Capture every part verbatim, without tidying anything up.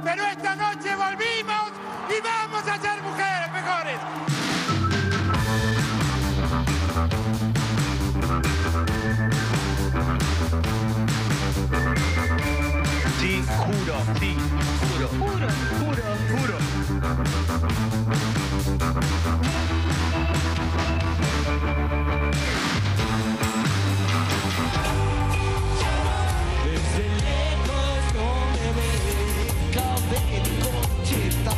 pero esta noche volvimos y vamos a ser mujeres mejores. Sí, juro, sí, juro. Juro. Juro, juro. Desde lejos no me ve, cabe conchita.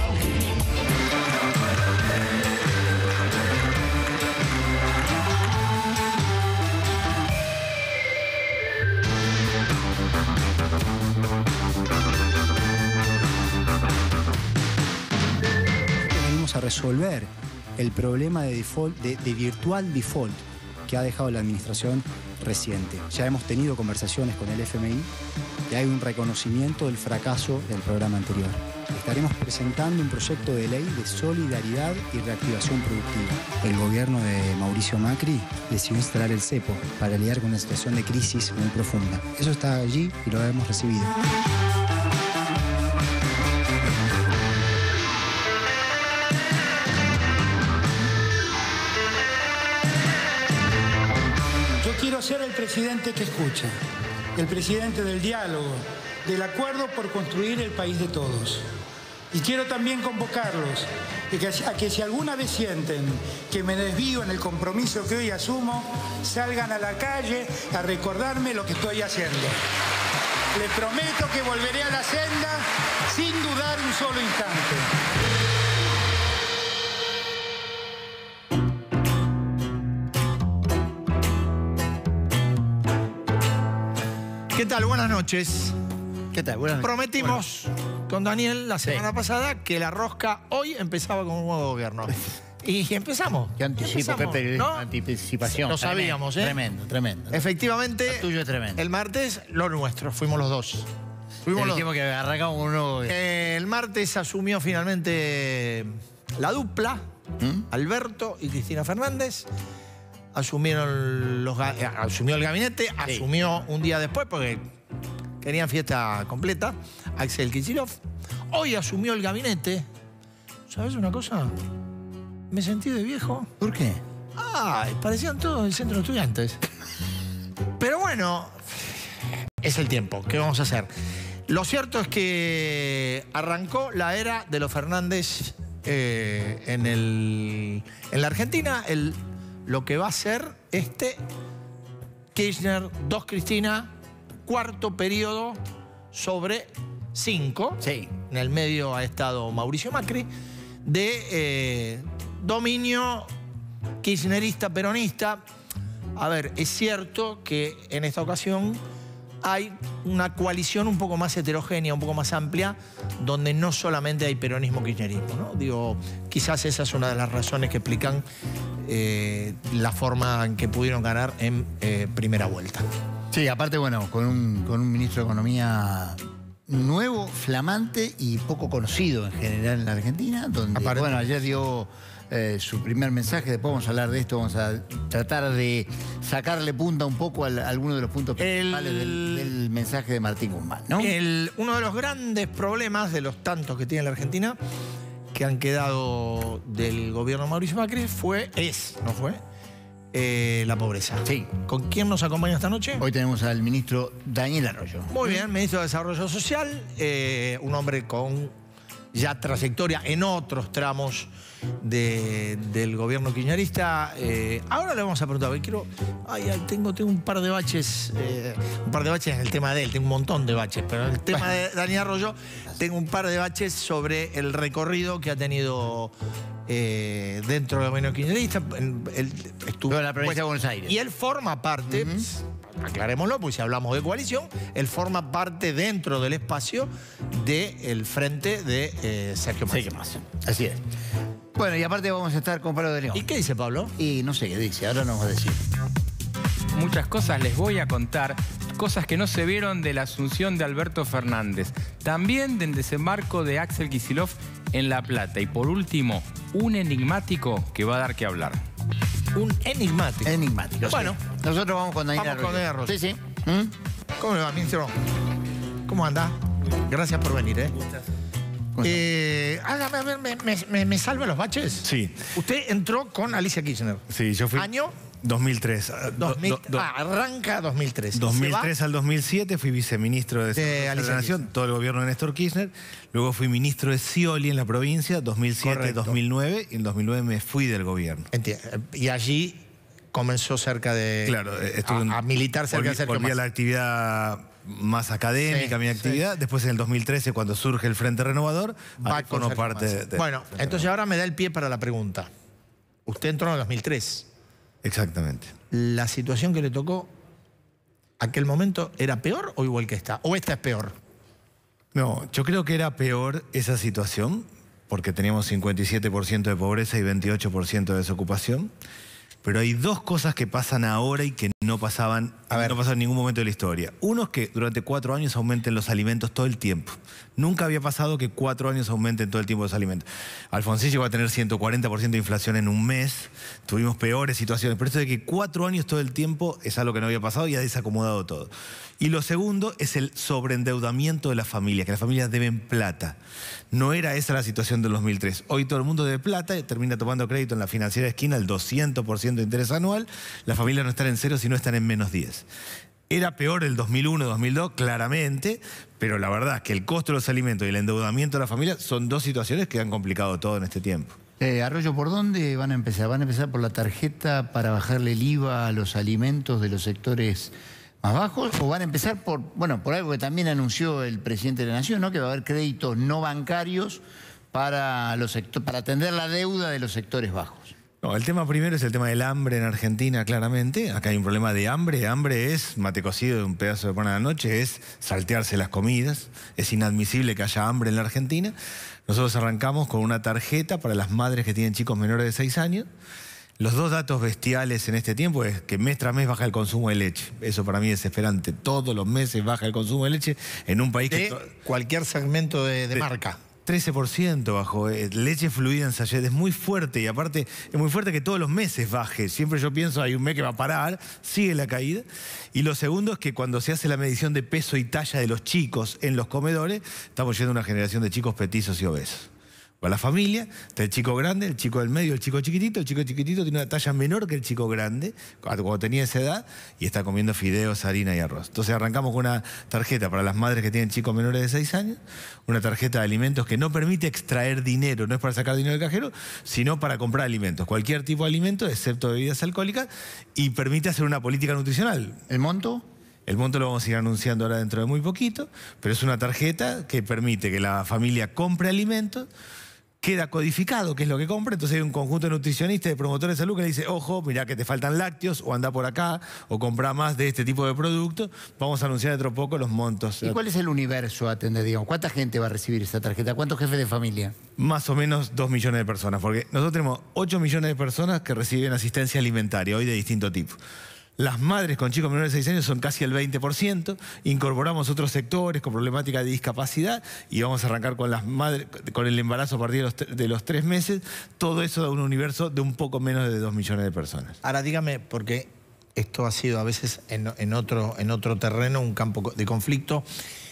Venimos a resolver el problema de, default, de, de virtual default que ha dejado la administración reciente. Ya hemos tenido conversaciones con el F M I y hay un reconocimiento del fracaso del programa anterior. Estaremos presentando un proyecto de ley de solidaridad y reactivación productiva. El gobierno de Mauricio Macri decidió instalar el cepo para lidiar con una situación de crisis muy profunda. Eso está allí y lo hemos recibido. Yo quiero ser el presidente que escucha, el presidente del diálogo, del acuerdo por construir el país de todos. Y quiero también convocarlos a que si alguna vez sienten que me desvío en el compromiso que hoy asumo, salgan a la calle a recordarme lo que estoy haciendo. Les prometo que volveré a la senda sin dudar un solo instante. ¿Qué tal? Buenas noches. ¿Qué tal? Buenas noches. Prometimos bueno. con Daniel la semana sí. pasada que la rosca hoy empezaba con un nuevo gobierno. Y empezamos. Qué anticipo, qué periodismo, ¿no? Anticipación. Lo sabíamos, ¿eh? Tremendo, tremendo. Efectivamente, lo tuyo es tremendo. El martes, lo nuestro, fuimos los dos. Fuimos los dijimos que arrancamos un nuevo... Eh, el martes asumió finalmente la dupla, ¿Mm? Alberto y Cristina Fernández. Asumieron los, eh, asumió el gabinete, sí. asumió un día después, porque querían fiesta completa, Axel Kicillof. Hoy asumió el gabinete. ¿Sabes una cosa? Me sentí de viejo. ¿Por qué? Ah, parecían todos del centro de estudiantes. Pero bueno, es el tiempo. ¿Qué vamos a hacer? Lo cierto es que arrancó la era de los Fernández eh, en, el, en la Argentina. El, lo que va a ser este Kirchner, dos Cristina, cuarto periodo sobre cinco. Sí. En el medio ha estado Mauricio Macri, de eh, dominio kirchnerista, peronista. A ver, es cierto que en esta ocasión hay una coalición un poco más heterogénea, un poco más amplia, donde no solamente hay peronismo-kirchnerismo, ¿no? Digo, quizás esa es una de las razones que explican eh, la forma en que pudieron ganar en eh, primera vuelta. Sí, aparte, bueno, con un, con un ministro de Economía nuevo, flamante y poco conocido en general en la Argentina, donde, bueno, ayer dio eh, su primer mensaje, después vamos a hablar de esto, vamos a tratar de sacarle punta un poco a, a alguno de los puntos principales del, del mensaje de Martín Guzmán, ¿no? El, uno de los grandes problemas, de los tantos que tiene la Argentina, que han quedado del gobierno de Mauricio Macri, fue, es, ¿no fue? Eh, la pobreza. Sí. ¿Con quién nos acompaña esta noche? Hoy tenemos al ministro Daniel Arroyo. Muy bien, ministro de Desarrollo Social, eh, un hombre con ya trayectoria en otros tramos de, del gobierno kirchnerista. Eh, ahora le vamos a preguntar, quiero, ay, ay, tengo, tengo un par de baches, eh, un par de baches en el tema de él, tengo un montón de baches, pero en el tema de Daniel Arroyo tengo un par de baches sobre el recorrido que ha tenido eh, dentro del gobierno kirchnerista. Él estuvo en la provincia pues, de Buenos Aires. Y él forma parte, uh-huh. pues, aclarémoslo, porque si hablamos de coalición, él forma parte dentro del espacio del frente de eh, Sergio Massa. Así es. Bueno, y aparte vamos a estar con Pablo de León. ¿Y qué dice Pablo? Y no sé qué dice, ahora nos va a decir. Muchas cosas les voy a contar, cosas que no se vieron de la asunción de Alberto Fernández, también del desembarco de Axel Kicillof en La Plata. Y por último, un enigmático que va a dar que hablar. Un enigmático. Enigmático. Bueno, sí. Nosotros vamos con Daniel Vamos con Daniel Arroyo. Sí, sí. ¿Mm? ¿Cómo le va, ministro? ¿Cómo anda? Gracias por venir, ¿eh? Eh, a ver, a ver, ¿me, me, me, me salva los baches? Sí. Usted entró con Alicia Kirchner. Sí, yo fui... ¿Año? dos mil tres. dos mil, Do, do, ah, arranca dos mil tres. dos mil tres al dos mil siete fui viceministro de, de la Alicia Nación, Kirchner. todo el gobierno de Néstor Kirchner. Luego fui ministro de Scioli en la provincia, dos mil siete, dos mil nueve. Y en dos mil nueve me fui del gobierno. Entiendo. Y allí comenzó cerca de... Claro, a, a militar cerca volví, de Sergio volví a Massa. la actividad más académica, Sí, mi actividad. sí. Después en el dos mil trece, cuando surge el Frente Renovador, Va ahí con formó Sergio parte Massa. de, de- Bueno, entonces ahora me da el pie para la pregunta. Usted entró en el dos mil tres. Exactamente. ¿La situación que le tocó aquel momento era peor o igual que esta? ¿O esta es peor? No, yo creo que era peor esa situación, porque teníamos cincuenta y siete por ciento de pobreza y veintiocho por ciento de desocupación. Pero hay dos cosas que pasan ahora y que no pasaban, A ver. no pasaron en ningún momento de la historia. Uno es que durante cuatro años aumenten los alimentos todo el tiempo. Nunca había pasado que cuatro años aumenten todo el tiempo los alimentos. Alfonsín llegó a tener ciento cuarenta por ciento de inflación en un mes. Tuvimos peores situaciones. Pero esto de que cuatro años todo el tiempo es algo que no había pasado y ha desacomodado todo. Y lo segundo es el sobreendeudamiento de las familias, que las familias deben plata. No era esa la situación del dos mil tres. Hoy todo el mundo debe plata y termina tomando crédito en la financiera de esquina, el doscientos por ciento de interés anual. Las familias no están en cero, sino están en menos diez. Era peor el dos mil uno, dos mil dos, claramente, pero la verdad es que el costo de los alimentos y el endeudamiento de la familia son dos situaciones que han complicado todo en este tiempo. Eh, Arroyo, ¿por dónde van a empezar? ¿Van a empezar por la tarjeta para bajarle el I V A a los alimentos de los sectores más bajos? ¿O van a empezar por, bueno, por algo que también anunció el presidente de la Nación, ¿no? Que va a haber créditos no bancarios para, los sector- para atender la deuda de los sectores bajos? No, el tema primero es el tema del hambre en Argentina, claramente. Acá hay un problema de hambre. Hambre es mate cocido de un pedazo de pan a la noche, es saltearse las comidas. Es inadmisible que haya hambre en la Argentina. Nosotros arrancamos con una tarjeta para las madres que tienen chicos menores de seis años. Los dos datos bestiales en este tiempo es que mes tras mes baja el consumo de leche. Eso para mí es desesperante. Todos los meses baja el consumo de leche en un país que... De cualquier segmento de, de De- marca. trece por ciento bajó. Eh, leche fluida en sachet es muy fuerte y aparte es muy fuerte que todos los meses baje. Siempre yo pienso hay un mes que va a parar, sigue la caída. Y lo segundo es que cuando se hace la medición de peso y talla de los chicos en los comedores, estamos yendo a una generación de chicos petizos y obesos. Para la familia, está el chico grande, el chico del medio, el chico chiquitito. El chico chiquitito tiene una talla menor que el chico grande, cuando tenía esa edad, y está comiendo fideos, harina y arroz. Entonces arrancamos con una tarjeta para las madres que tienen chicos menores de seis años, una tarjeta de alimentos que no permite extraer dinero, no es para sacar dinero del cajero, sino para comprar alimentos, cualquier tipo de alimento, excepto bebidas alcohólicas, y permite hacer una política nutricional. ¿El monto? El monto lo vamos a ir anunciando ahora dentro de muy poquito, pero es una tarjeta que permite que la familia compre alimentos, queda codificado qué es lo que compra, entonces hay un conjunto de nutricionistas, de promotores de salud que le dice, ojo, mirá que te faltan lácteos, o anda por acá, o compra más de este tipo de productos. Vamos a anunciar dentro de poco los montos. ¿Y cuál es el universo a atender, digamos? ¿Cuánta gente va a recibir esta tarjeta? ¿Cuántos jefes de familia? Más o menos dos millones de personas, porque nosotros tenemos ocho millones de personas que reciben asistencia alimentaria, hoy de distinto tipo. Las madres con chicos menores de seis años son casi el veinte por ciento. Incorporamos otros sectores con problemática de discapacidad y vamos a arrancar con las madres, con el embarazo a partir de los, de los tres meses. Todo eso da un universo de un poco menos de dos millones de personas. Ahora dígame, porque esto ha sido a veces en, en otro, en otro terreno, un campo de conflicto,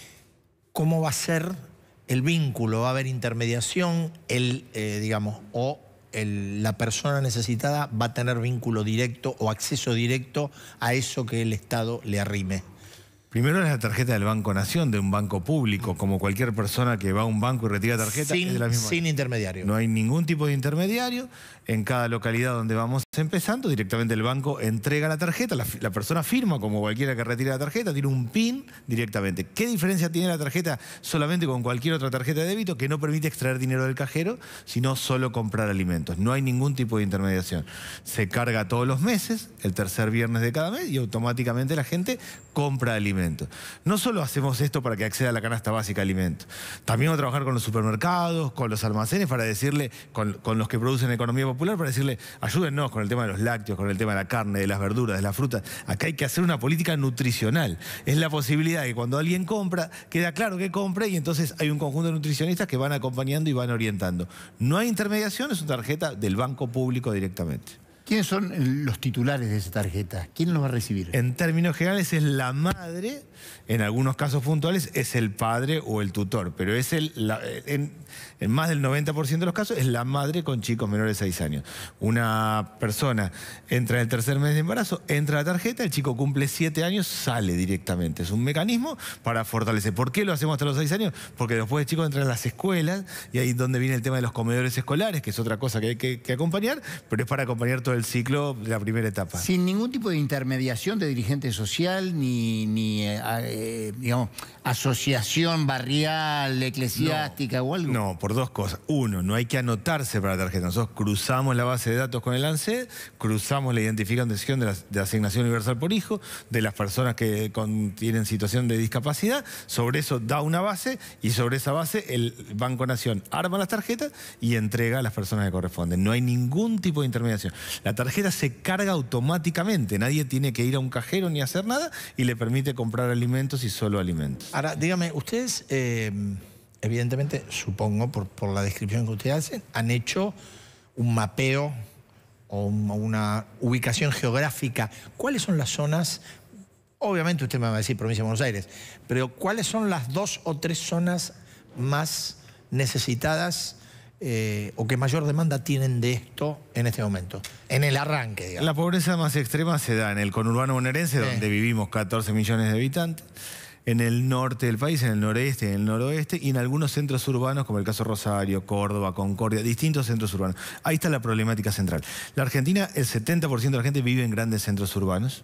¿cómo va a ser el vínculo? ¿Va a haber intermediación? El, eh, digamos, o el- la persona necesitada va a tener vínculo directo o acceso directo a eso que el Estado le arrime. Primero es la tarjeta del Banco Nación, de un banco público, como cualquier persona que va a un banco y retira tarjeta. es de Sin, la misma sin manera. intermediario. No hay ningún tipo de intermediario. En cada localidad donde vamos empezando, directamente el banco entrega la tarjeta, la, la persona firma como cualquiera que retire la tarjeta, tiene un PIN directamente. ¿Qué diferencia tiene la tarjeta solamente con cualquier otra tarjeta de débito que no permite extraer dinero del cajero, sino solo comprar alimentos? No hay ningún tipo de intermediación. Se carga todos los meses, el tercer viernes de cada mes, y automáticamente la gente compra alimentos. No solo hacemos esto para que acceda a la canasta básica de alimentos, también vamos a trabajar con los supermercados, con los almacenes, para decirle, con, con los que producen economía popular, para decirle, ayúdennos con el tema de los lácteos, con el tema de la carne, de las verduras, de las frutas. Acá hay que hacer una política nutricional. Es la posibilidad de que cuando alguien compra, queda claro que compra y entonces hay un conjunto de nutricionistas que van acompañando y van orientando. No hay intermediación, es una tarjeta del banco público directamente. ¿Quiénes son los titulares de esa tarjeta? ¿Quién los va a recibir? En términos generales es la madre, en algunos casos puntuales es el padre o el tutor, pero es el, la, en, en más del noventa por ciento de los casos es la madre con chicos menores de seis años. Una persona entra en el tercer mes de embarazo, entra a la tarjeta, el chico cumple siete años, sale directamente. Es un mecanismo para fortalecer. ¿Por qué lo hacemos hasta los seis años? Porque después el chico entra a las escuelas y ahí es donde viene el tema de los comedores escolares, que es otra cosa que hay que, que acompañar, pero es para acompañar todo el ciclo de la primera etapa. Sin ningún tipo de intermediación de dirigente social, ni, ni eh, eh, digamos, asociación barrial, eclesiástica no, o algo. No, por dos cosas. Uno, no hay que anotarse para la tarjeta. Nosotros cruzamos la base de datos con el ANSES, cruzamos la identificación de la, de asignación universal por hijo, de las personas que con, tienen situación de discapacidad. Sobre eso da una base y sobre esa base el Banco Nación arma las tarjetas y entrega a las personas que corresponden. No hay ningún tipo de intermediación. La tarjeta se carga automáticamente. Nadie tiene que ir a un cajero ni hacer nada y le permite comprar alimentos y solo alimentos. Ahora, dígame, ustedes, eh, evidentemente, supongo, por, por la descripción que ustedes hacen, han hecho un mapeo o un, una ubicación geográfica. ¿Cuáles son las zonas? Obviamente usted me va a decir provincia de Buenos Aires, pero ¿cuáles son las dos o tres zonas más necesitadas eh, o que mayor demanda tienen de esto en este momento? En el arranque, digamos. La pobreza más extrema se da en el conurbano bonaerense, sí, donde vivimos catorce millones de habitantes, en el norte del país, en el noreste, en el noroeste y en algunos centros urbanos, como el caso Rosario, Córdoba, Concordia, distintos centros urbanos. Ahí está la problemática central. La Argentina, el setenta por ciento de la gente vive en grandes centros urbanos.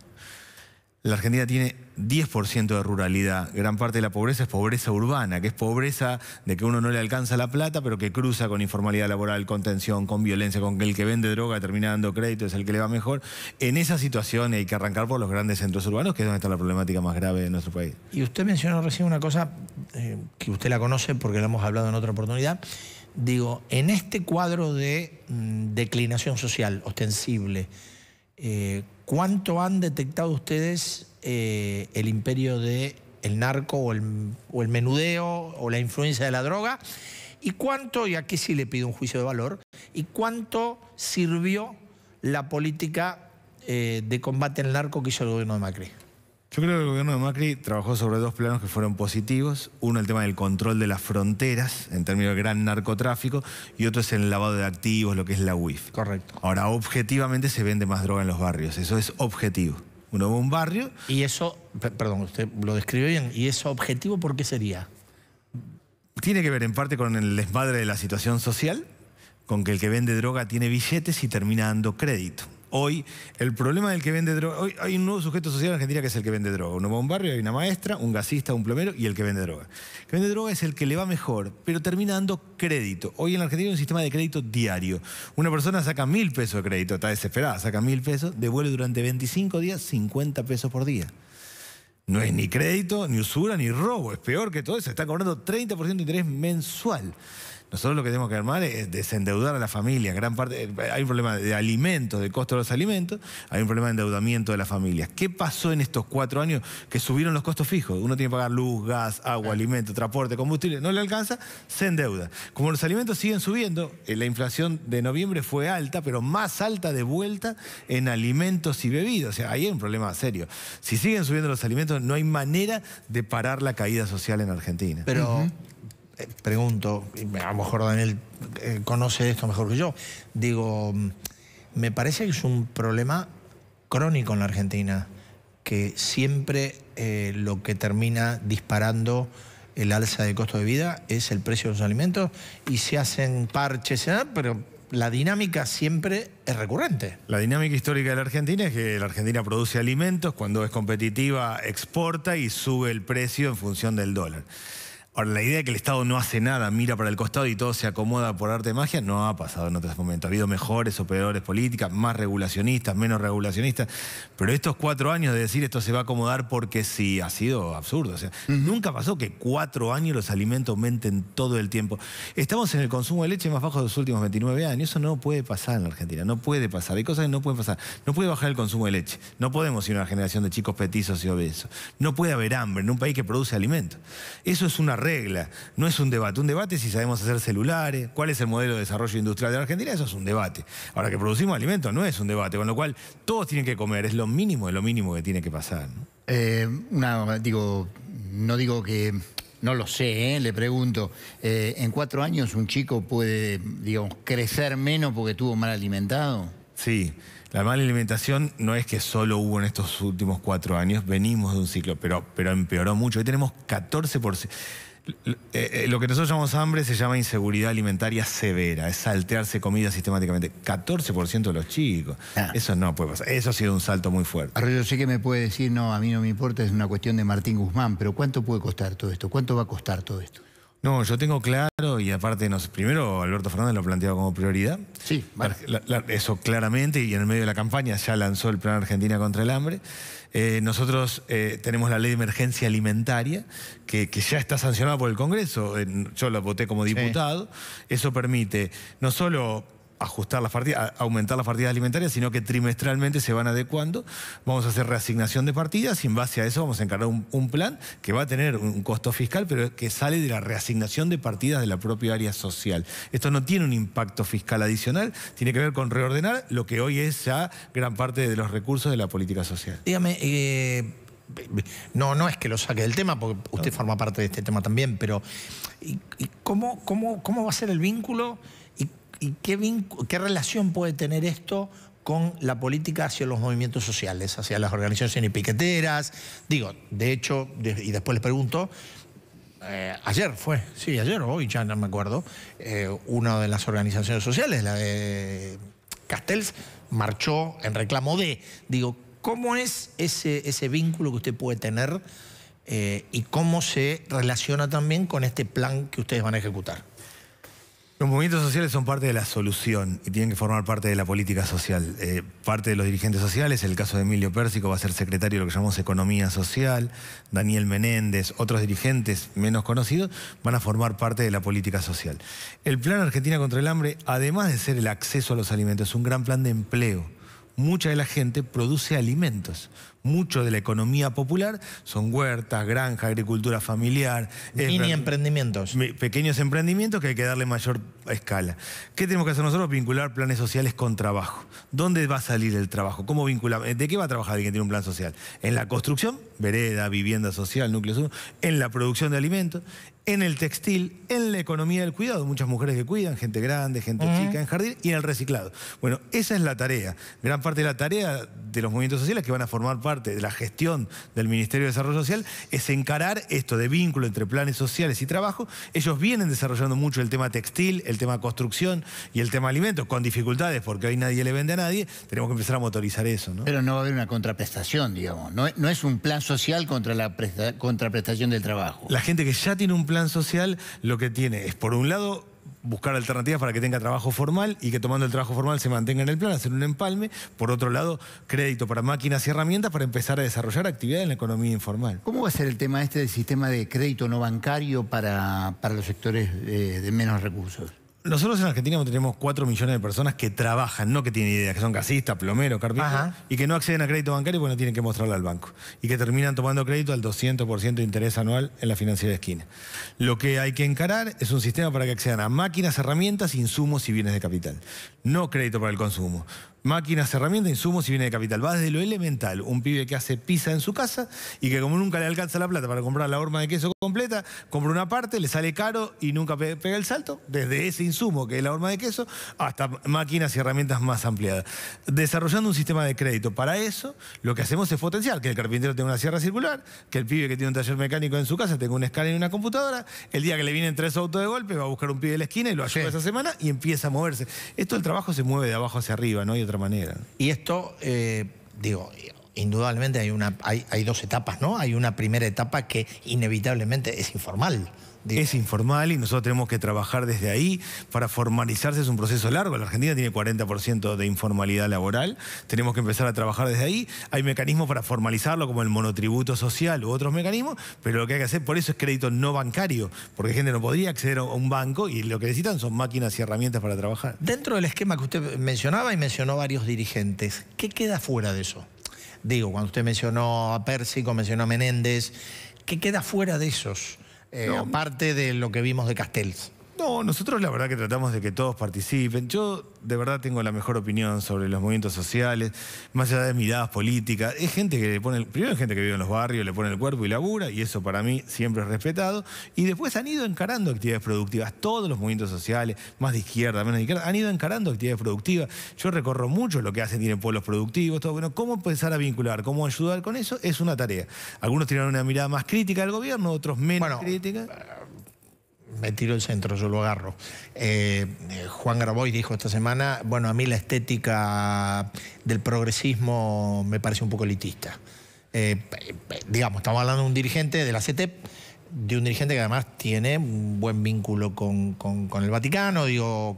La Argentina tiene diez por ciento de ruralidad. Gran parte de la pobreza es pobreza urbana, que es pobreza de que uno no le alcanza la plata, pero que cruza con informalidad laboral, con tensión, con violencia, con que el que vende droga termina dando crédito, es el que le va mejor. En esa situación hay que arrancar por los grandes centros urbanos, que es donde está la problemática más grave de nuestro país. Y usted mencionó recién una cosa eh, que usted la conoce porque la hemos hablado en otra oportunidad. Digo, en este cuadro de mm, declinación social ostensible, eh, ¿cuánto han detectado ustedes eh, el imperio del narco o el, o el menudeo o la influencia de la droga? ¿Y cuánto, y aquí sí le pido un juicio de valor, y cuánto sirvió la política eh, de combate al narco que hizo el gobierno de Macri? Yo creo que el gobierno de Macri trabajó sobre dos planos que fueron positivos. Uno, el tema del control de las fronteras, en términos de gran narcotráfico, y otro es el lavado de activos, lo que es la U I F. Correcto. Ahora, objetivamente se vende más droga en los barrios, eso es objetivo. Uno va a un barrio... Y eso, perdón, usted lo describió bien, ¿y eso objetivo por qué sería? Tiene que ver en parte con el desmadre de la situación social, con que el que vende droga tiene billetes y termina dando crédito. Hoy, el problema del que vende droga... Hoy hay un nuevo sujeto social en Argentina que es el que vende droga. Uno va a un barrio, hay una maestra, un gasista, un plomero y el que vende droga. El que vende droga es el que le va mejor, pero termina dando crédito. Hoy en la Argentina hay un sistema de crédito diario. Una persona saca mil pesos de crédito, está desesperada, saca mil pesos, devuelve durante veinticinco días cincuenta pesos por día. No es ni crédito, ni usura, ni robo. Es peor que todo eso. Está cobrando treinta por ciento de interés mensual. Nosotros lo que tenemos que armar es desendeudar a la familia. Gran parte, hay un problema de alimentos, de costo de los alimentos, hay un problema de endeudamiento de las familias. ¿Qué pasó en estos cuatro años que subieron los costos fijos? Uno tiene que pagar luz, gas, agua, alimentos, transporte, combustible, no le alcanza, se endeuda. Como los alimentos siguen subiendo, la inflación de noviembre fue alta, pero más alta de vuelta en alimentos y bebidas. O sea, ahí hay un problema serio. Si siguen subiendo los alimentos, no hay manera de parar la caída social en Argentina. Pero... Uh-huh. Eh, pregunto, a lo mejor Daniel eh, conoce esto mejor que yo, digo, me parece que es un problema crónico en la Argentina, que siempre eh, lo que termina disparando el alza de costo de vida es el precio de los alimentos y se hacen parches, ¿eh? Pero la dinámica siempre es recurrente. La dinámica histórica de la Argentina es que la Argentina produce alimentos, cuando es competitiva exporta y sube el precio en función del dólar. Ahora, la idea de que el Estado no hace nada, mira para el costado y todo se acomoda por arte de magia, no ha pasado en otros momentos. Ha habido mejores o peores políticas, más regulacionistas, menos regulacionistas. Pero estos cuatro años de decir esto se va a acomodar porque sí, ha sido absurdo. O sea, uh-huh. Nunca pasó que cuatro años los alimentos aumenten todo el tiempo. Estamos en el consumo de leche más bajo de los últimos veintinueve años. Eso no puede pasar en la Argentina, no puede pasar. Hay cosas que no pueden pasar. No puede bajar el consumo de leche. No podemos ir a una generación de chicos petizos y obesos. No puede haber hambre en un país que produce alimentos. Eso es una regla. No es un debate. Un debate es si sabemos hacer celulares, cuál es el modelo de desarrollo industrial de la Argentina, eso es un debate. Ahora, que producimos alimentos no es un debate, con lo cual todos tienen que comer, es lo mínimo de lo mínimo que tiene que pasar, ¿no? Eh, una, digo, no digo que... No lo sé, ¿eh? Le pregunto. Eh, ¿En cuatro años un chico puede, digamos, crecer menos porque estuvo mal alimentado? Sí, la mala alimentación no es que solo hubo en estos últimos cuatro años, venimos de un ciclo, pero, pero empeoró mucho. Hoy tenemos catorce por ciento. Eh, eh, lo que nosotros llamamos hambre se llama inseguridad alimentaria severa, es saltearse comida sistemáticamente. catorce por ciento de los chicos. Ah. Eso no puede pasar. Eso ha sido un salto muy fuerte. Ahora, yo sé que me puede decir, no, a mí no me importa, es una cuestión de Martín Guzmán, pero ¿cuánto puede costar todo esto? ¿Cuánto va a costar todo esto? No, yo tengo claro, y aparte, no sé, primero Alberto Fernández lo ha planteado como prioridad. Sí, vale. la, la, eso claramente, y en el medio de la campaña ya lanzó el Plan Argentina contra el Hambre. Eh, nosotros eh, tenemos la ley de emergencia alimentaria, que, que ya está sancionada por el Congreso. Eh, yo la voté como diputado. Sí. Eso permite no solo ajustar las partidas, aumentar las partidas alimentarias, sino que trimestralmente se van adecuando. Vamos a hacer reasignación de partidas y en base a eso vamos a encargar un, un plan que va a tener un costo fiscal, pero que sale de la reasignación de partidas de la propia área social. Esto no tiene un impacto fiscal adicional, tiene que ver con reordenar lo que hoy es ya gran parte de los recursos de la política social. Dígame, eh, no, no es que lo saque del tema, porque usted no. forma parte de este tema también, pero ¿y, y cómo, cómo, cómo va a ser el vínculo? ¿Y qué, qué relación puede tener esto con la política hacia los movimientos sociales, hacia las organizaciones piqueteras? Digo, de hecho, de, y después les pregunto, eh, ayer fue, sí, ayer o hoy, ya no me acuerdo, eh, una de las organizaciones sociales, la de Castells, marchó en reclamo de, digo, ¿cómo es ese, ese vínculo que usted puede tener eh, y cómo se relaciona también con este plan que ustedes van a ejecutar? Los movimientos sociales son parte de la solución y tienen que formar parte de la política social. Eh, parte de los dirigentes sociales, el caso de Emilio Pérsico va a ser secretario de lo que llamamos Economía Social, Daniel Menéndez, otros dirigentes menos conocidos van a formar parte de la política social. El Plan Argentina contra el Hambre, además de ser el acceso a los alimentos, es un gran plan de empleo. Mucha de la gente produce alimentos. Mucho de la economía popular son huertas, granjas, agricultura familiar. Mini emprendimientos. Pequeños emprendimientos que hay que darle mayor escala. ¿Qué tenemos que hacer nosotros? Vincular planes sociales con trabajo. ¿Dónde va a salir el trabajo? ¿Cómo vinculamos? ¿De qué va a trabajar alguien que tiene un plan social? En la construcción, vereda, vivienda social, núcleos uno. En la producción de alimentos. En el textil, en la economía del cuidado, muchas mujeres que cuidan, gente grande, gente uh-huh. chica en jardín, y en el reciclado. Bueno, esa es la tarea. Gran parte de la tarea de los movimientos sociales que van a formar parte de la gestión del Ministerio de Desarrollo Social es encarar esto de vínculo entre planes sociales y trabajo. Ellos vienen desarrollando mucho el tema textil, el tema construcción y el tema alimentos, con dificultades porque hoy nadie le vende a nadie. Tenemos que empezar a motorizar eso, ¿no? Pero no va a haber una contraprestación, digamos. No, no es un plan social contra la presta, contraprestación del trabajo. La gente que ya tiene un plan plan social lo que tiene es, por un lado, buscar alternativas para que tenga trabajo formal y que tomando el trabajo formal se mantenga en el plan, hacer un empalme. Por otro lado, crédito para máquinas y herramientas para empezar a desarrollar actividades en la economía informal. ¿Cómo va a ser el tema este del sistema de crédito no bancario para, para los sectores de, de menos recursos? Nosotros en Argentina tenemos cuatro millones de personas que trabajan, no que tienen idea, que son gasistas, plomeros, carpinteros, y que no acceden a crédito bancario porque no tienen que mostrarle al banco. Y que terminan tomando crédito al doscientos por ciento de interés anual en la financiera de esquina. Lo que hay que encarar es un sistema para que accedan a máquinas, herramientas, insumos y bienes de capital. No crédito para el consumo. Máquinas, herramientas, insumos y bienes de capital. Va desde lo elemental, un pibe que hace pizza en su casa y que como nunca le alcanza la plata para comprar la horma de queso completa, compra una parte, le sale caro y nunca pe pega el salto, desde ese insumo que es la horma de queso hasta máquinas y herramientas más ampliadas. Desarrollando un sistema de crédito para eso, lo que hacemos es potenciar que el carpintero tenga una sierra circular, que el pibe que tiene un taller mecánico en su casa tenga un escáner y una computadora, el día que le vienen tres autos de golpe va a buscar un pibe de la esquina y lo ayuda sí. esa semana y empieza a moverse. Esto el trabajo se mueve de abajo hacia arriba, no hay otra manera. Y esto, eh, digo, indudablemente hay, una, hay, hay dos etapas, ¿no? Hay una primera etapa que inevitablemente es informal. Digo. Es informal y nosotros tenemos que trabajar desde ahí para formalizarse. Es un proceso largo. La Argentina tiene cuarenta por ciento de informalidad laboral. Tenemos que empezar a trabajar desde ahí. Hay mecanismos para formalizarlo, como el monotributo social u otros mecanismos, pero lo que hay que hacer por eso es crédito no bancario, porque gente no podría acceder a un banco y lo que necesitan son máquinas y herramientas para trabajar. Dentro del esquema que usted mencionaba y mencionó varios dirigentes, ¿qué queda fuera de eso? Digo, cuando usted mencionó a Pérsico, mencionó a Menéndez, ¿qué queda fuera de esos? eh, no. aparte de lo que vimos de Castells. No, nosotros la verdad que tratamos de que todos participen. Yo de verdad tengo la mejor opinión sobre los movimientos sociales, más allá de miradas políticas. Es gente que le pone, primero es gente que vive en los barrios, le pone el cuerpo y labura, y eso para mí siempre es respetado. Y después han ido encarando actividades productivas. Todos los movimientos sociales, más de izquierda, menos de izquierda, han ido encarando actividades productivas. Yo recorro mucho lo que hacen, tienen pueblos productivos, todo. Bueno, cómo empezar a vincular, cómo ayudar con eso, es una tarea. Algunos tienen una mirada más crítica del gobierno, otros menos bueno, crítica. Me tiro el centro, yo lo agarro. Eh, Juan Grabois dijo esta semana, bueno, a mí la estética del progresismo me parece un poco elitista. Eh, digamos, estamos hablando de un dirigente de la C E T E P, de un dirigente que además tiene un buen vínculo con, con, con el Vaticano, digo...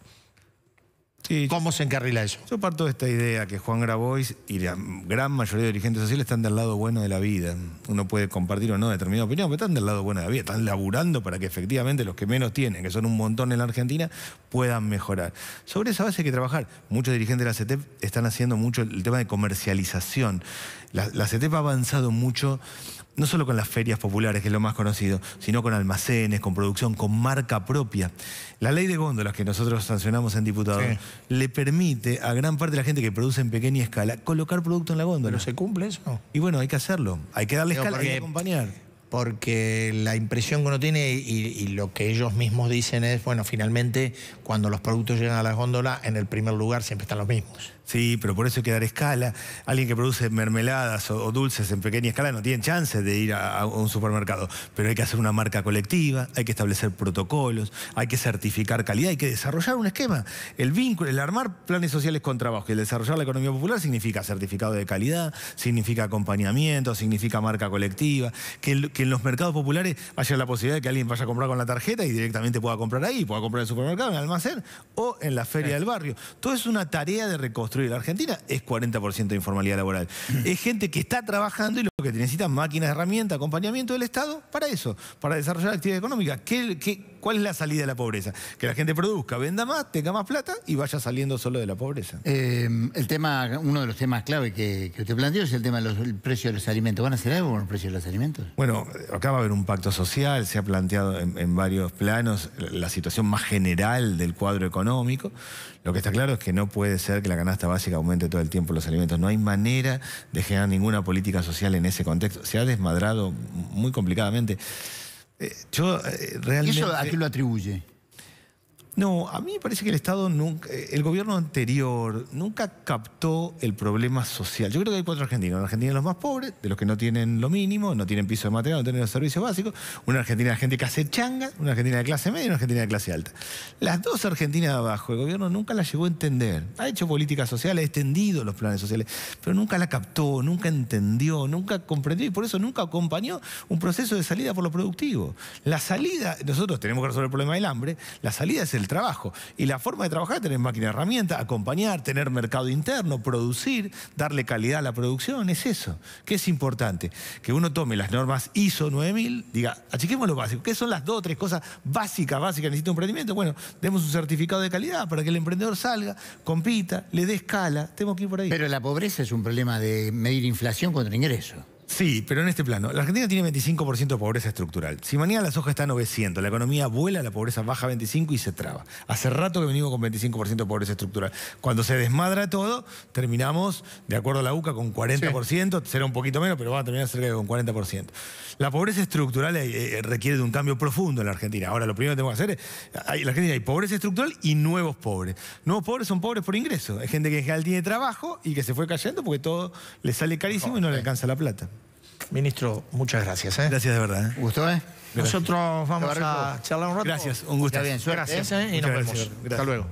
Sí, ¿cómo se encarrila eso? Yo parto de esta idea que Juan Grabois y la gran mayoría de dirigentes sociales están del lado bueno de la vida. Uno puede compartir o no determinada opinión, pero están del lado bueno de la vida. Están laburando para que efectivamente los que menos tienen, que son un montón en la Argentina, puedan mejorar. Sobre esa base hay que trabajar. Muchos dirigentes de la C E T E P están haciendo mucho el tema de comercialización. La, la C E T E P ha avanzado mucho, no solo con las ferias populares, que es lo más conocido, sino con almacenes, con producción, con marca propia. La ley de góndolas que nosotros sancionamos en diputados sí. le permite a gran parte de la gente que produce en pequeña escala colocar producto en la góndola. ¿Pero se cumple eso? Y bueno, hay que hacerlo. Hay que darle escala, hay que acompañar. Porque la impresión que uno tiene y, y lo que ellos mismos dicen es, bueno, finalmente cuando los productos llegan a las góndolas, en el primer lugar siempre están los mismos. Sí, pero por eso hay que dar escala. Alguien que produce mermeladas o, o dulces en pequeña escala no tiene chance de ir a, a un supermercado. Pero hay que hacer una marca colectiva, hay que establecer protocolos, hay que certificar calidad, hay que desarrollar un esquema. El vínculo, el armar planes sociales con trabajo y el desarrollar la economía popular significa certificado de calidad, significa acompañamiento, significa marca colectiva. Que, el, que en los mercados populares haya la posibilidad de que alguien vaya a comprar con la tarjeta y directamente pueda comprar ahí, pueda comprar en el supermercado, en el almacén o en la feria sí. del barrio. Todo es una tarea de reconstruir. La Argentina es cuarenta por ciento de informalidad laboral. Es gente que está trabajando y lo que necesita máquinas, herramientas, acompañamiento del Estado para eso, para desarrollar actividad económica. ¿Qué, qué, ¿Cuál es la salida de la pobreza? Que la gente produzca, venda más, tenga más plata y vaya saliendo solo de la pobreza. Eh, el tema, uno de los temas clave que, que usted planteó es el tema del precio de los alimentos. ¿Van a hacer algo con el precio de los alimentos? Bueno, acá va a haber un pacto social, se ha planteado en, en varios planos la situación más general del cuadro económico. Lo que está claro es que no puede ser que la canasta básica aumente todo el tiempo los alimentos. No hay manera de generar ninguna política social en ese contexto. Se ha desmadrado muy complicadamente. Eh, yo eh, realmente... ¿Y eso a qué lo atribuye? No, a mí me parece que el Estado nunca, el gobierno anterior nunca captó el problema social. Yo creo que hay cuatro argentinos. Una Argentina de los más pobres, de los que no tienen lo mínimo, no tienen piso de material, no tienen los servicios básicos. Una Argentina de gente que hace changa, una Argentina de clase media y una Argentina de clase alta. Las dos Argentinas de abajo, el gobierno nunca las llegó a entender. Ha hecho políticas sociales, ha extendido los planes sociales, pero nunca la captó, nunca entendió, nunca comprendió y por eso nunca acompañó un proceso de salida por lo productivo. La salida, nosotros tenemos que resolver el problema del hambre, la salida es el trabajo. Y la forma de trabajar es tener máquina de herramientas, acompañar, tener mercado interno, producir, darle calidad a la producción, es eso. ¿Qué es importante? Que uno tome las normas I S O nueve mil, diga, achiquemos lo básico. ¿Qué son las dos o tres cosas básicas, básicas que necesita un emprendimiento? Bueno, demos un certificado de calidad para que el emprendedor salga, compita, le dé escala, tenemos que ir por ahí. Pero la pobreza es un problema de medir inflación contra ingreso. Sí, pero en este plano. La Argentina tiene veinticinco por ciento de pobreza estructural. Si mañana la soja está en novecientos, la economía vuela, la pobreza baja a veinticinco y se traba. Hace rato que venimos con veinticinco por ciento de pobreza estructural. Cuando se desmadra todo, terminamos, de acuerdo a la U C A, con cuarenta por ciento, sí. será un poquito menos, pero va a terminar cerca de con cuarenta por ciento. La pobreza estructural eh, requiere de un cambio profundo en la Argentina. Ahora, lo primero que tenemos que hacer es, hay, en la Argentina hay pobreza estructural y nuevos pobres. Nuevos pobres son pobres por ingreso. Hay gente que en general tiene trabajo y que se fue cayendo porque todo le sale carísimo no, y no sí. le alcanza la plata. Ministro, muchas gracias. ¿eh? Gracias de verdad. ¿eh? ¿Gustó, eh? Nosotros vamos a charlar un rato. Gracias, un gusto. Está bien, suerte, gracias, ¿eh? ¿eh? Y nos Muchas vemos. gracias. Hasta luego.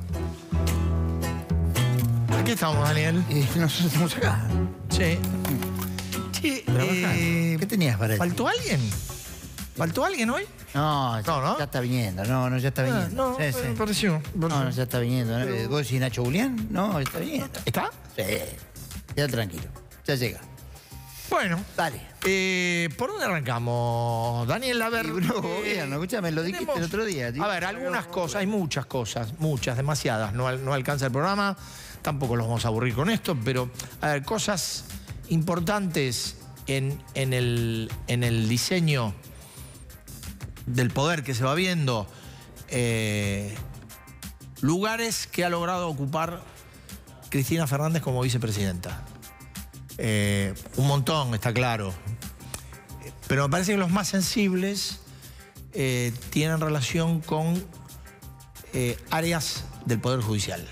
Aquí estamos, Daniel. Y nosotros estamos acá. Sí. Sí, eh, ¿Qué tenías para eso? ¿Faltó alguien? ¿Faltó alguien hoy? No, no, ¿no? ya está viniendo. No, no, ya está viniendo. Ah, no, sí, sí. me pareció. No, no, ya está viniendo. ¿no? ¿Vos decís Nacho Julián? No, está viniendo. ¿Está? Sí. Queda tranquilo. Ya llega. Bueno, dale. Eh, ¿Por dónde arrancamos, Daniel? A ver. No, gobierno, escúchame, lo dijiste el otro día. A ver, algunas cosas, hay muchas cosas, muchas, demasiadas. No, no alcanza el programa, tampoco los vamos a aburrir con esto, pero a ver, cosas importantes en, en, el, en el diseño del poder que se va viendo, eh, lugares que ha logrado ocupar Cristina Fernández como vicepresidenta. Eh, un montón, está claro. Pero me parece que los más sensibles eh, tienen relación con eh, áreas del Poder Judicial.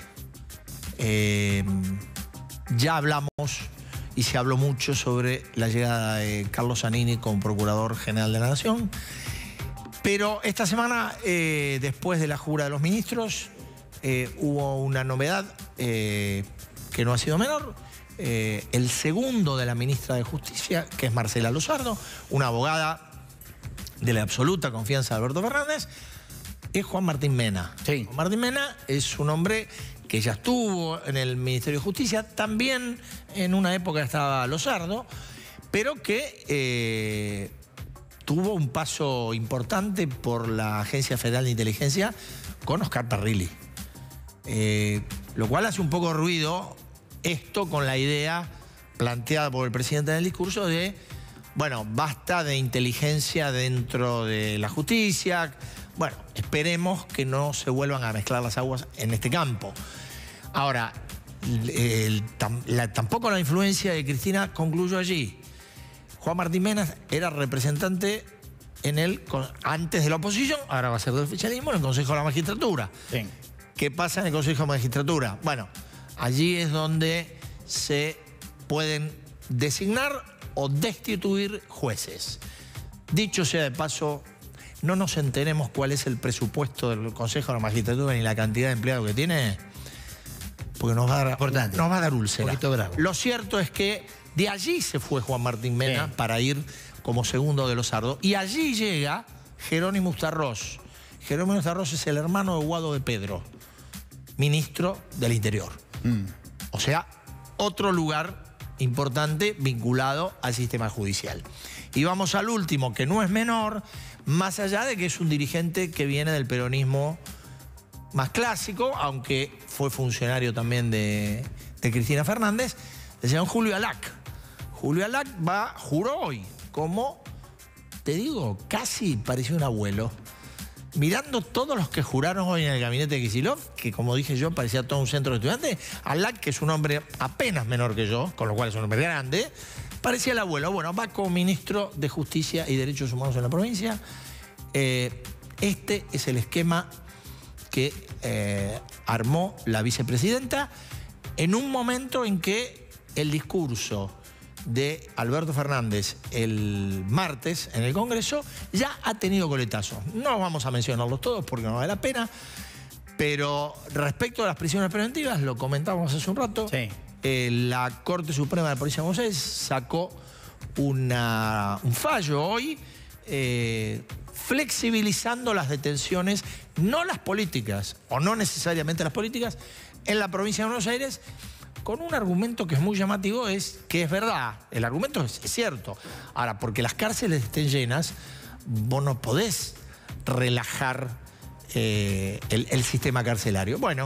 Eh, ya hablamos y se habló mucho sobre la llegada de Carlos Zanini como Procurador General de la Nación. Pero esta semana, eh, después de la jura de los ministros, eh, hubo una novedad eh, que no ha sido menor. Eh, el segundo de la ministra de Justicia, que es Marcela Luzardo, una abogada de la absoluta confianza de Alberto Fernández, es Juan Martín Mena. Sí. Juan Martín Mena es un hombre que ya estuvo en el Ministerio de Justicia, también en una época estaba Luzardo, pero que eh, tuvo un paso importante por la Agencia Federal de Inteligencia con Oscar Parrilli. Eh, lo cual hace un poco de ruido esto con la idea planteada por el presidente en el discurso de, bueno, basta de inteligencia dentro de la justicia. Bueno, esperemos que no se vuelvan a mezclar las aguas en este campo. Ahora, el, tam, la, tampoco la influencia de Cristina concluyó allí. Juan Martín Mena era representante en el, antes de la oposición, ahora va a ser del oficialismo, en el Consejo de la Magistratura. Sí. ¿Qué pasa en el Consejo de la Magistratura? Bueno, allí es donde se pueden designar o destituir jueces. Dicho sea de paso, no nos enteremos cuál es el presupuesto del Consejo de la Magistratura ni la cantidad de empleados que tiene, porque nos va a dar, nos va a dar úlcera. Lo cierto es que de allí se fue Juan Martín Mena, sí, para ir como segundo de Luzardo. Y allí llega Jerónimo Ustarroz. Jerónimo Ustarroz es el hermano de Guado de Pedro, ministro del Interior. Mm. O sea, otro lugar importante vinculado al sistema judicial. Y vamos al último, que no es menor, más allá de que es un dirigente que viene del peronismo más clásico, aunque fue funcionario también de, de Cristina Fernández, el señor Julio Alac. Julio Alac va, juró hoy, como, te digo, casi parecía un abuelo. Mirando todos los que juraron hoy en el gabinete de Kicillof, que como dije yo, parecía todo un centro de estudiantes, Alac, que es un hombre apenas menor que yo, con lo cual es un hombre grande, parecía el abuelo. Bueno, va como ministro de Justicia y Derechos Humanos en la provincia. Eh, este es el esquema que eh, armó la vicepresidenta en un momento en que el discurso de Alberto Fernández el martes en el Congreso ya ha tenido coletazos. No vamos a mencionarlos todos porque no vale la pena, pero respecto a las prisiones preventivas, lo comentábamos hace un rato, sí. eh, la Corte Suprema de la Provincia de Buenos Aires sacó una, un fallo hoy eh, flexibilizando las detenciones, no las políticas, o no necesariamente las políticas, en la Provincia de Buenos Aires, con un argumento que es muy llamativo, es que es verdad, el argumento es, es cierto. Ahora, porque las cárceles estén llenas, vos no podés relajar eh, el, el sistema carcelario. Bueno,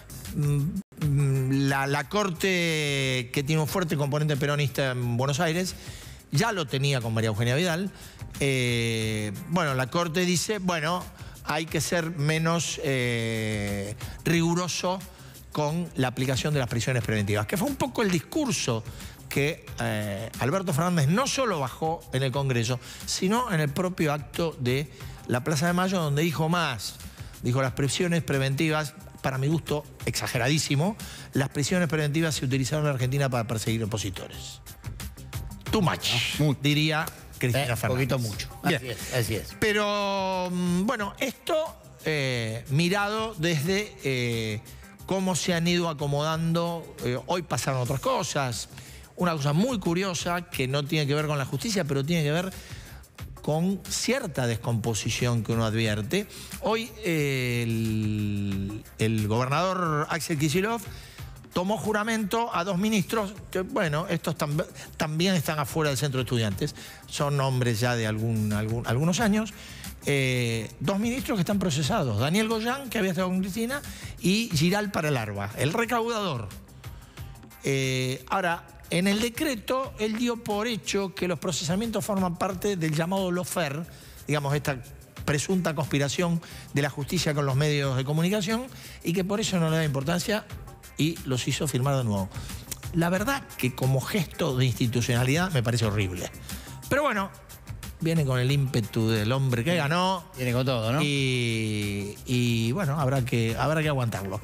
la, la Corte, que tiene un fuerte componente peronista en Buenos Aires, ya lo tenía con María Eugenia Vidal. Eh, bueno, la Corte dice, bueno, hay que ser menos eh, riguroso con la aplicación de las prisiones preventivas, que fue un poco el discurso que eh, Alberto Fernández no solo bajó en el Congreso, sino en el propio acto de la Plaza de Mayo, donde dijo más. Dijo, las prisiones preventivas, para mi gusto, exageradísimo, las prisiones preventivas se utilizaron en Argentina para perseguir opositores. Too much, no, diría Cristina eh, Fernández. Un poquito mucho. Así es, así es. Pero, bueno, esto eh, mirado desde eh, cómo se han ido acomodando. Eh, hoy pasaron otras cosas. Una cosa muy curiosa que no tiene que ver con la justicia, pero tiene que ver con cierta descomposición que uno advierte. Hoy eh, el, el gobernador Axel Kicillof tomó juramento a dos ministros que, bueno, estos tam también están afuera del centro de estudiantes. Son hombres ya de algún, algún, algunos años. Eh, dos ministros que están procesados. Daniel Goyán, que había estado con Cristina, y Giral Paralarba, el recaudador. Eh, ahora, en el decreto, él dio por hecho que los procesamientos forman parte del llamado lawfare, digamos, esta presunta conspiración de la justicia con los medios de comunicación y que por eso no le da importancia y los hizo firmar de nuevo. La verdad que como gesto de institucionalidad me parece horrible. Pero bueno, viene con el ímpetu del hombre que ganó. Viene con todo, ¿no? Y, y bueno, habrá que, habrá que aguantarlo.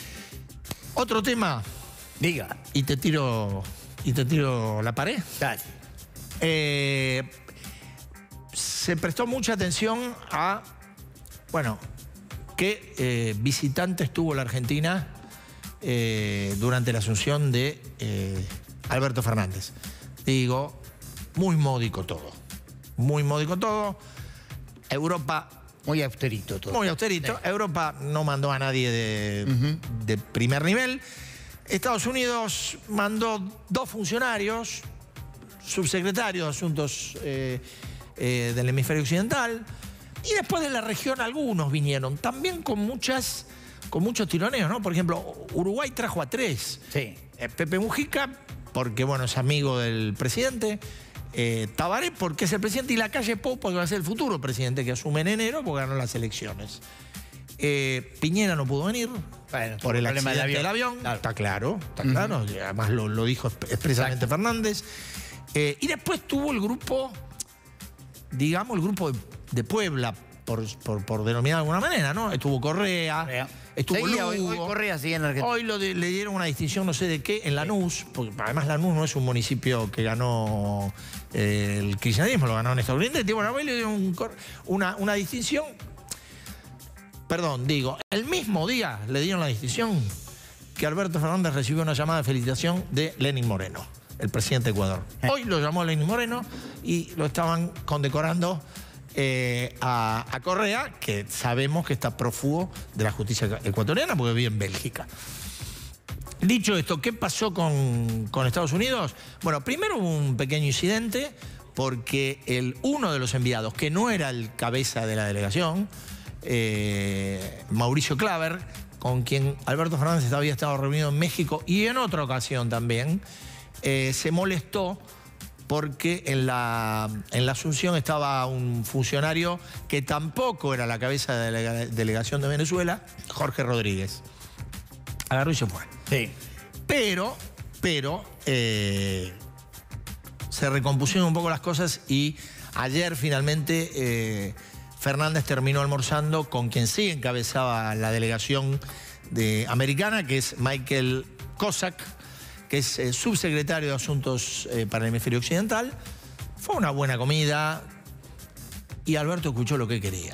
Otro tema. Diga. Y te tiro, y te tiro la pared. Dale. Eh, se prestó mucha atención a, bueno, qué eh, visitantes tuvo la Argentina eh, durante la asunción de eh, Alberto Fernández. Digo, muy módico todo. Muy módico todo. Europa... Muy austerito todo. Muy austerito. Sí. Europa no mandó a nadie de, uh-huh. de primer nivel. Estados Unidos mandó dos funcionarios, subsecretarios de Asuntos eh, eh, del Hemisferio Occidental, y después de la región algunos vinieron, también con muchas, con muchos tironeos, ¿no? Por ejemplo, Uruguay trajo a tres. Sí. Eh, Pepe Mujica, porque bueno, es amigo del presidente. Eh, Tabaré, porque es el presidente, y Lacalle Pou, porque va a ser el futuro presidente que asume en enero porque ganó las elecciones. Eh, Piñera no pudo venir bueno, por el accidente del avión. del avión. Claro. Está claro, está uh-huh. claro. Además lo, lo dijo expresamente Exacto. Fernández. Eh, y después tuvo el grupo, digamos, el grupo de, de Puebla, por, por, por denominar de alguna manera, ¿no? Estuvo Correa, Correa. estuvo Seguía, Lugo. Hoy, hoy Correa sigue en Argentina. Hoy lo de, le dieron una distinción, no sé de qué, en Lanús, porque además Lanús no es un municipio que ganó eh, el kirchnerismo, lo ganó Néstor Kirchner. Bueno, hoy le dieron un, una, una distinción. Perdón, digo, el mismo día le dieron la distinción que Alberto Fernández recibió una llamada de felicitación de Lenín Moreno, el presidente de Ecuador. Hoy lo llamó Lenín Moreno y lo estaban condecorando eh, a, a Correa, que sabemos que está prófugo de la justicia ecuatoriana porque vive en Bélgica. Dicho esto, ¿qué pasó con, con Estados Unidos? Bueno, primero hubo un pequeño incidente porque el, uno de los enviados, que no era el cabeza de la delegación, Eh, Mauricio Claver, con quien Alberto Fernández había estado reunido en México y en otra ocasión también, eh, se molestó porque en la, en la asunción estaba un funcionario que tampoco era la cabeza de la delegación de Venezuela, Jorge Rodríguez. Agarró y se fue. Sí. Pero, pero, eh, se recompusieron un poco las cosas y ayer finalmente... Eh, Fernández terminó almorzando con quien sí encabezaba la delegación de, americana, que es Michael Cossack, que es eh, subsecretario de Asuntos eh, para el Hemisferio Occidental. Fue una buena comida y Alberto escuchó lo que quería.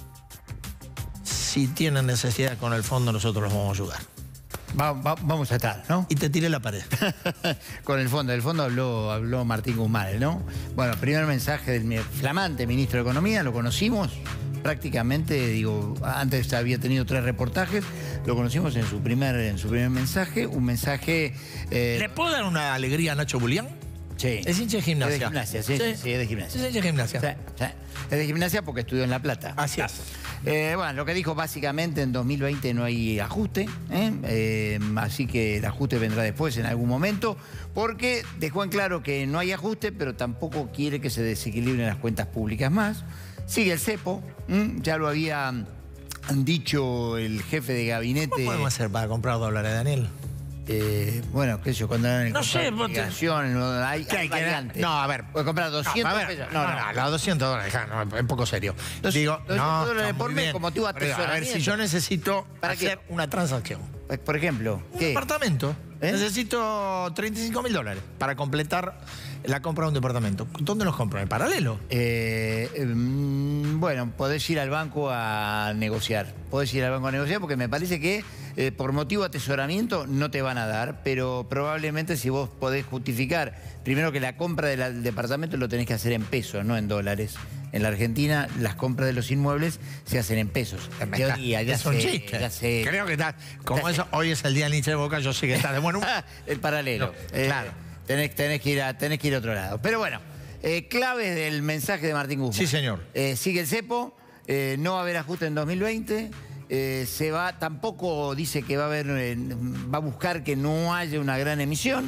Si tienen necesidad con el fondo, nosotros los vamos a ayudar. Va, va, vamos a estar, ¿no? Y te tiré la pared. Con el fondo. Del fondo habló, habló Martín Guzmán, ¿no? Bueno, primer mensaje del flamante ministro de Economía, lo conocimos prácticamente, digo, antes había tenido tres reportajes, lo conocimos en su primer, en su primer mensaje, un mensaje... Eh... ¿Le puedo dar una alegría a Nacho Bulián? Sí. Es hincha de gimnasia. Es de gimnasia, sí, sí, sí, es de gimnasia. Es hincha de gimnasia. Sí, sí. Es de gimnasia porque estudió en La Plata. Así es. Eh, bueno, lo que dijo básicamente en dos mil veinte no hay ajuste, ¿eh? Eh, así que el ajuste vendrá después en algún momento, porque dejó en claro que no hay ajuste, pero tampoco quiere que se desequilibren las cuentas públicas más. Sigue el cepo, ¿eh? Ya lo había dicho el jefe de gabinete. ¿Cómo podemos hacer para comprar dólares, Daniel? Eh, bueno, qué sé yo, cuando eran no sé, vos te... hay, hay variantes. No, a ver. Puedes comprar doscientos no, ver, pesos. No, no, no, los doscientos dólares, no, es poco serio. Dos, Digo, doscientos no, dólares por mes, bien. como tú atesoramiento. A ver, si yo necesito ¿Para hacer qué? una transacción. Por ejemplo, un ¿qué? departamento. ¿Eh? Necesito treinta y cinco mil dólares para completar la compra de un departamento. ¿Dónde los compro? ¿En paralelo? Eh, eh, bueno, podés ir al banco a negociar. Podés ir al banco a negociar porque me parece que eh, por motivo de atesoramiento no te van a dar, pero probablemente si vos podés justificar, primero que la compra del departamento lo tenés que hacer en pesos, no en dólares. En la Argentina las compras de los inmuebles se hacen en pesos. En teoría, ya es un sé, chiste. ya sé. Creo que está, como eso, hoy es el día del hincha de Boca, yo sé que está de buen humor. El paralelo. No, eh, claro. Tenés, tenés, que ir a, tenés que ir a otro lado. Pero bueno, eh, claves del mensaje de Martín Guzmán. Sí, señor. Eh, sigue el cepo, eh, no va a haber ajuste en dos mil veinte. Eh, se va, tampoco dice que va a haber, eh, va a buscar que no haya una gran emisión.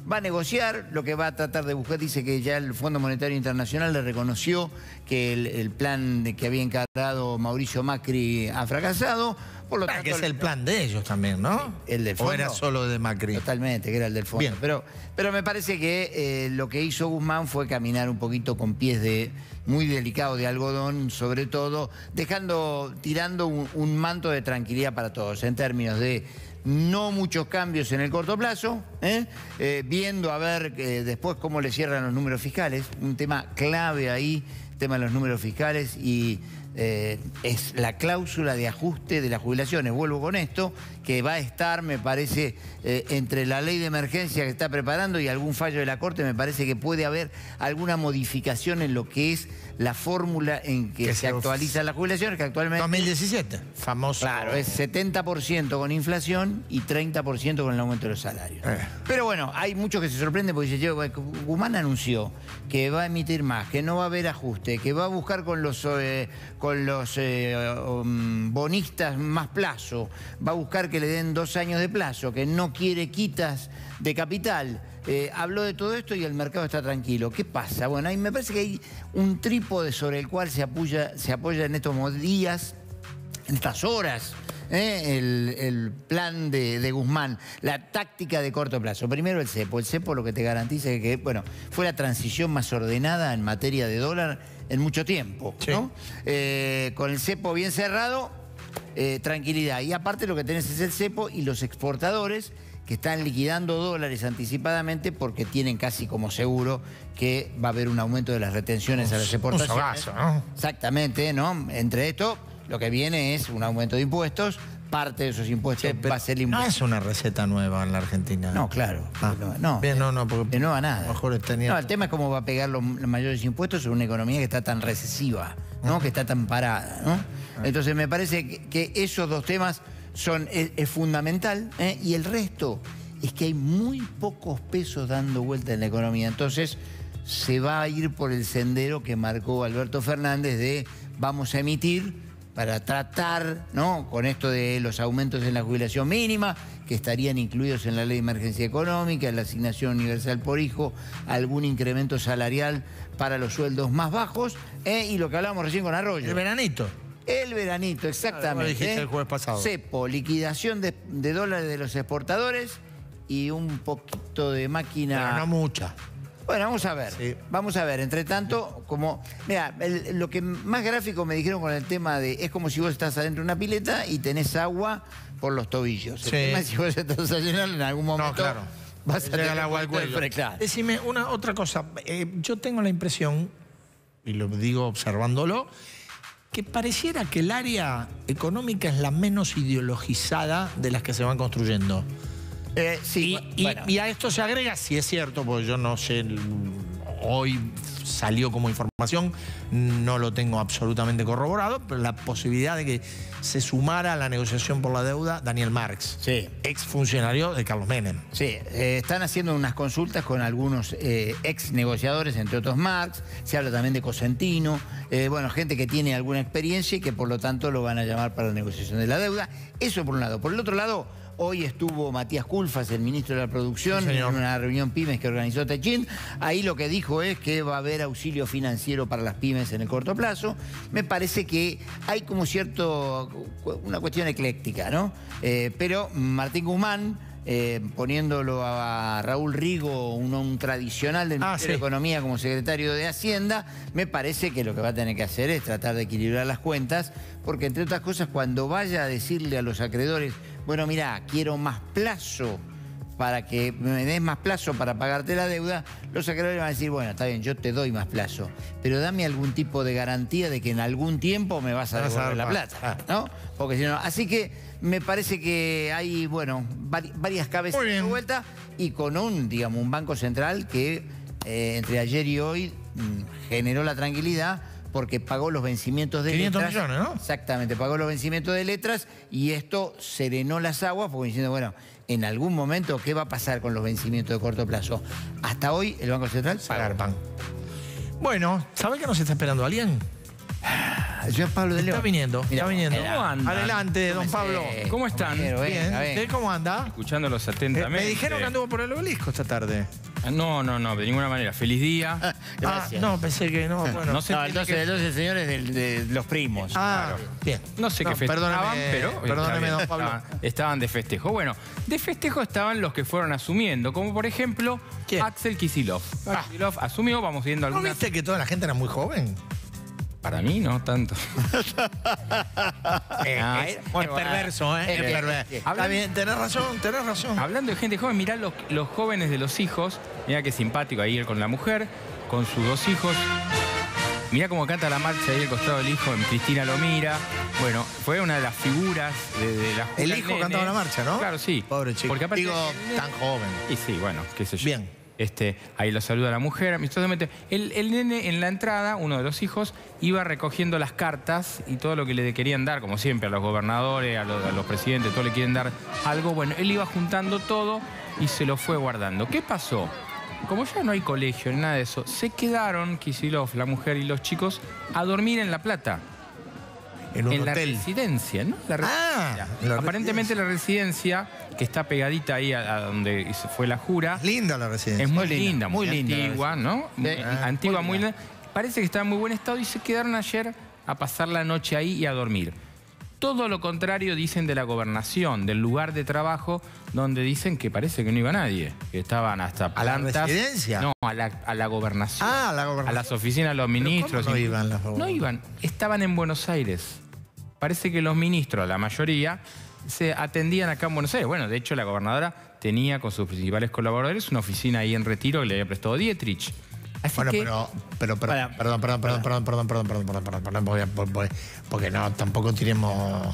va a negociar, lo que va a tratar de buscar, dice que ya el Fondo Monetario Internacional le reconoció que el, el plan de que había encargado Mauricio Macri ha fracasado. Por lo Ah, tanto, que es el plan de ellos también, ¿no? el del fondo. ¿O era solo de Macri? Totalmente, que era el del fondo. Bien. Pero, pero me parece que eh, lo que hizo Guzmán fue caminar un poquito con pies de muy delicado de algodón, sobre todo, dejando, tirando un, un manto de tranquilidad para todos, en términos de no muchos cambios en el corto plazo, ¿eh? Eh, viendo a ver eh, después cómo le cierran los números fiscales, un tema clave ahí, el tema de los números fiscales y... Eh, es la cláusula de ajuste de las jubilaciones. Vuelvo con esto, que va a estar, me parece, eh, entre la ley de emergencia que está preparando y algún fallo de la Corte, me parece que puede haber alguna modificación en lo que es la fórmula en que, Que se se actualizan las jubilaciones, que actualmente... dos mil diecisiete, famoso. Claro, es setenta por ciento con inflación y treinta por ciento con el aumento de los salarios. Eh. Pero bueno, hay muchos que se sorprenden porque dice, yo, Guzmán anunció que va a emitir más, que no va a haber ajuste, que va a buscar con los, eh, con los eh, um, bonistas más plazo, va a buscar que le den dos años de plazo, que no quiere quitas de capital. Eh, habló de todo esto y el mercado está tranquilo. ¿Qué pasa? Bueno, ahí me parece que hay un trípode sobre el cual se apoya, se apoya en estos días, en estas horas, ¿eh? el, el plan de, de Guzmán, la táctica de corto plazo. Primero el cepo. El cepo lo que te garantiza es que, bueno, fue la transición más ordenada en materia de dólar en mucho tiempo, Sí. ¿no? Eh, con el cepo bien cerrado, eh, tranquilidad. Y aparte lo que tenés es el cepo y los exportadores que están liquidando dólares anticipadamente porque tienen casi como seguro que va a haber un aumento de las retenciones a las exportaciones. sogazo, ¿no? Exactamente, ¿no? Entre esto, lo que viene es un aumento de impuestos. Parte de esos impuestos va a ser el No impuesto. es una receta nueva en la Argentina. No, claro. Ah, no, no. bien, no, no, porque De nueva nada. a lo mejor tenía- No, el tema es cómo va a pegar los, los mayores impuestos en una economía que está tan recesiva, ¿no? Que está tan parada, ¿no? Entonces me parece que, que esos dos temas son, es, es fundamental, ¿eh? Y el resto es que hay muy pocos pesos dando vuelta en la economía. Entonces se va a ir por el sendero que marcó Alberto Fernández de vamos a emitir para tratar, ¿no? Con esto de los aumentos en la jubilación mínima, que estarían incluidos en la ley de emergencia económica, la asignación universal por hijo, algún incremento salarial para los sueldos más bajos, ¿eh? Y lo que hablábamos recién con Arroyo. El veranito. El veranito, exactamente. Como dijiste ¿eh? el jueves pasado. Cepo, liquidación de, de dólares de los exportadores y un poquito de máquina... Pero no mucha. Bueno, vamos a ver. Sí. Vamos a ver. Entre tanto, como... Mira, el- lo que más gráfico me dijeron con el tema de... Es como si vos estás adentro de una pileta y tenés agua por los tobillos. El Sí. tema es si vos estás a llenar en algún momento... claro. Vas a Llega tener el agua al un momento de cuello. fre- claro. Decime una otra cosa. Eh, yo tengo la impresión, y lo digo observándolo, que pareciera que el área económica es la menos ideologizada de las que se van construyendo. Eh, sí, Y, y- bueno. y a esto se agrega, si es cierto, porque yo no sé, el- hoy salió como información, no lo tengo absolutamente corroborado, pero la posibilidad de que se sumara a la negociación por la deuda Daniel Marx, Sí. ex funcionario de Carlos Menem. Sí, eh, están haciendo unas consultas con algunos eh, ex negociadores, entre otros Marx, se habla también de Cosentino, eh, bueno, gente que tiene alguna experiencia y que por lo tanto lo van a llamar para la negociación de la deuda. Eso por un lado. Por el otro lado, hoy estuvo Matías Culfas, el ministro de la Producción, Sí, señor. en una reunión pymes que organizó Techint. Ahí lo que dijo es que va a haber auxilio financiero para las pymes en el corto plazo. Me parece que hay como cierto, una cuestión ecléctica, ¿no? Eh, pero Martín Guzmán, eh, poniéndolo a Raúl Rigo, un, un tradicional del Ah, Ministerio sí. de Economía como secretario de Hacienda, me parece que lo que va a tener que hacer es tratar de equilibrar las cuentas, porque entre otras cosas, cuando vaya a decirle a los acreedores, bueno, mira, quiero más plazo para que me des más plazo para pagarte la deuda, los acreedores van a decir, bueno, está bien, yo te doy más plazo, pero dame algún tipo de garantía de que en algún tiempo me vas a Me vas a devolver la dar más. plata, ¿no? Porque si no, así que me parece que hay, bueno, vari- varias cabezas Muy de bien. vuelta y con un, digamos, un banco central que eh, entre ayer y hoy mm, generó la tranquilidad porque pagó los vencimientos de quinientos letras. millones, ¿no? Exactamente, pagó los vencimientos de letras y esto serenó las aguas porque diciendo, bueno, en algún momento, ¿qué va a pasar con los vencimientos de corto plazo? Hasta hoy el Banco Central pagó. Pagar pan. Bueno, ¿sabe que nos está esperando alguien? Yo Pablo de León. Está viniendo, Mira, está viniendo. ¿cómo andan? Adelante, don Pablo. ¿Cómo están? Compañero, venga, Bien. venga. ¿Usted cómo anda? Escuchándolos Eh, atentamente. me dijeron que anduvo por el obelisco esta tarde. No, no, no, de ninguna manera. Feliz día. Ah, Gracias. no, pensé que no. Bueno. No sé No, qué- entonces, entonces señores del- de, los primos. Ah, bien. No sé No, qué festejaban, perdóneme, pero... está perdóneme, bien. don Pablo. Estaban, estaban de festejo. Bueno, de festejo estaban los que fueron asumiendo, como por ejemplo ¿Quién? Axel Kicillof. Kicillof asumió, vamos viendo ¿No algunas... viste que toda la gente era muy joven? Para mí no tanto. Eh, Ah, es, es- es bueno, perverso, ¿eh? eh, Es eh, perverso. eh, Está hablan- bien, tenés razón, tenés razón. Hablando de gente joven, mirá los, los jóvenes de los hijos. Mirá qué simpático ahí él con la mujer, con sus dos hijos. Mirá cómo canta la marcha ahí al costado del hijo, Cristina lo mira. Bueno, fue una de las figuras de, de la El jura hijo nene. cantaba la marcha, ¿no? Claro, sí. Pobre chico. Porque aparte, Digo, tan joven. Y sí, bueno, qué sé yo. Bien. Este, ahí lo saluda la mujer. Amistosamente. El, el nene en la entrada, uno de los hijos, iba recogiendo las cartas y todo lo que le querían dar, como siempre, a los gobernadores, a los, a los presidentes, todo le quieren dar algo. Bueno, él iba juntando todo y se lo fue guardando. ¿Qué pasó? Como ya no hay colegio ni nada de eso, se quedaron Kicillof, la mujer y los chicos a dormir en La Plata. En un en la hotel. residencia, ¿no? La Ah, residencia. en la Aparentemente la residencia, que está pegadita ahí a, a donde se fue la jura, Es linda la residencia. es muy linda, muy, muy linda la antigua, ¿no? Muy Ah, antigua, muy muy linda. linda. Parece que está en muy buen estado y se quedaron ayer a pasar la noche ahí y a dormir. Todo lo contrario dicen de la gobernación, del lugar de trabajo, donde dicen que parece que no iba nadie, que estaban hasta ¿A la plantas. residencia? No, a la, a la gobernación. Ah, a la gobernación. A las oficinas de los ¿Pero ministros. cómo no y- iban las No gobernaciones? iban, estaban en Buenos Aires. Parece que los ministros, la mayoría, se atendían acá en Buenos Aires. Bueno, de hecho, la gobernadora tenía con sus principales colaboradores una oficina ahí en Retiro que le había prestado Dietrich. Así Bueno, que, pero, pero, pero Para- perdón, perdón, perdón, perdón, perdón, perdón, perdón, perdón, perdón, perdón, porque, porque- porque no, tampoco tiremos,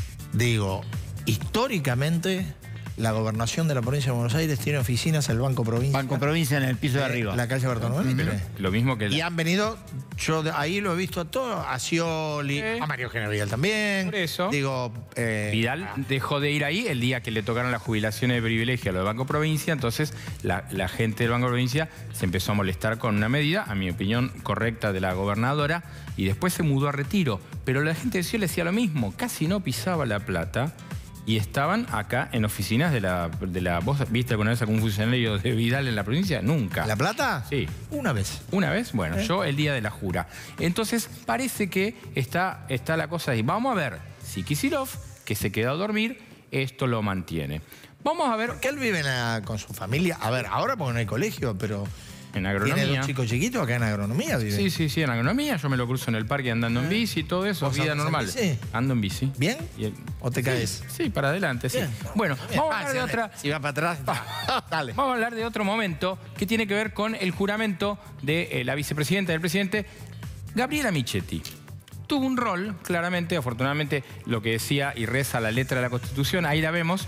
digo, históricamente la gobernación de la provincia de Buenos Aires tiene oficinas al Banco Provincia. Banco Provincia en el piso de eh, arriba. La calle Bartolomé Mitre. lo mismo que... Y la- han venido, yo de ahí lo he visto a todos, a Scioli, Sí. a Mario Eugenio Vidal también. Por eso. Digo, eh, Vidal dejó de ir ahí el día que le tocaron las jubilaciones de privilegio a lo del Banco Provincia, entonces la, la gente del Banco Provincia se empezó a molestar con una medida, a mi opinión, correcta de la gobernadora, y después se mudó a Retiro. Pero la gente de Scioli decía lo mismo, casi no pisaba La Plata, y estaban acá en oficinas de la... De la ¿Vos viste alguna vez algún funcionario de Vidal en la provincia? Nunca. ¿La Plata? Sí. Una vez. ¿Una vez? Bueno, ¿Eh? yo el día de la jura. Entonces, parece que está, está la cosa ahí. Vamos a ver si Kicillof, que se quedó a dormir, esto lo mantiene. Vamos a ver Porque él vive en la- con su familia. A ver, ahora porque no hay colegio, pero en tiene agronomía. dos chicos chiquitos acá en agronomía. Vive. Sí, sí, sí, en agronomía. Yo me lo cruzo en el parque andando en bici y todo eso, ¿Vos vida andás en normal. bici? Ando en bici. ¿Bien? Y el- ¿O te Sí, caes? Sí, para adelante, sí. Bien. Bueno, vamos a Ah, hablar de si- otra... Si va para atrás, dale. Vamos a hablar de otro momento que tiene que ver con el juramento de eh, la vicepresidenta del presidente, Gabriela Michetti. Tuvo un rol, claramente, afortunadamente, lo que decía y reza la letra de la Constitución, ahí la vemos.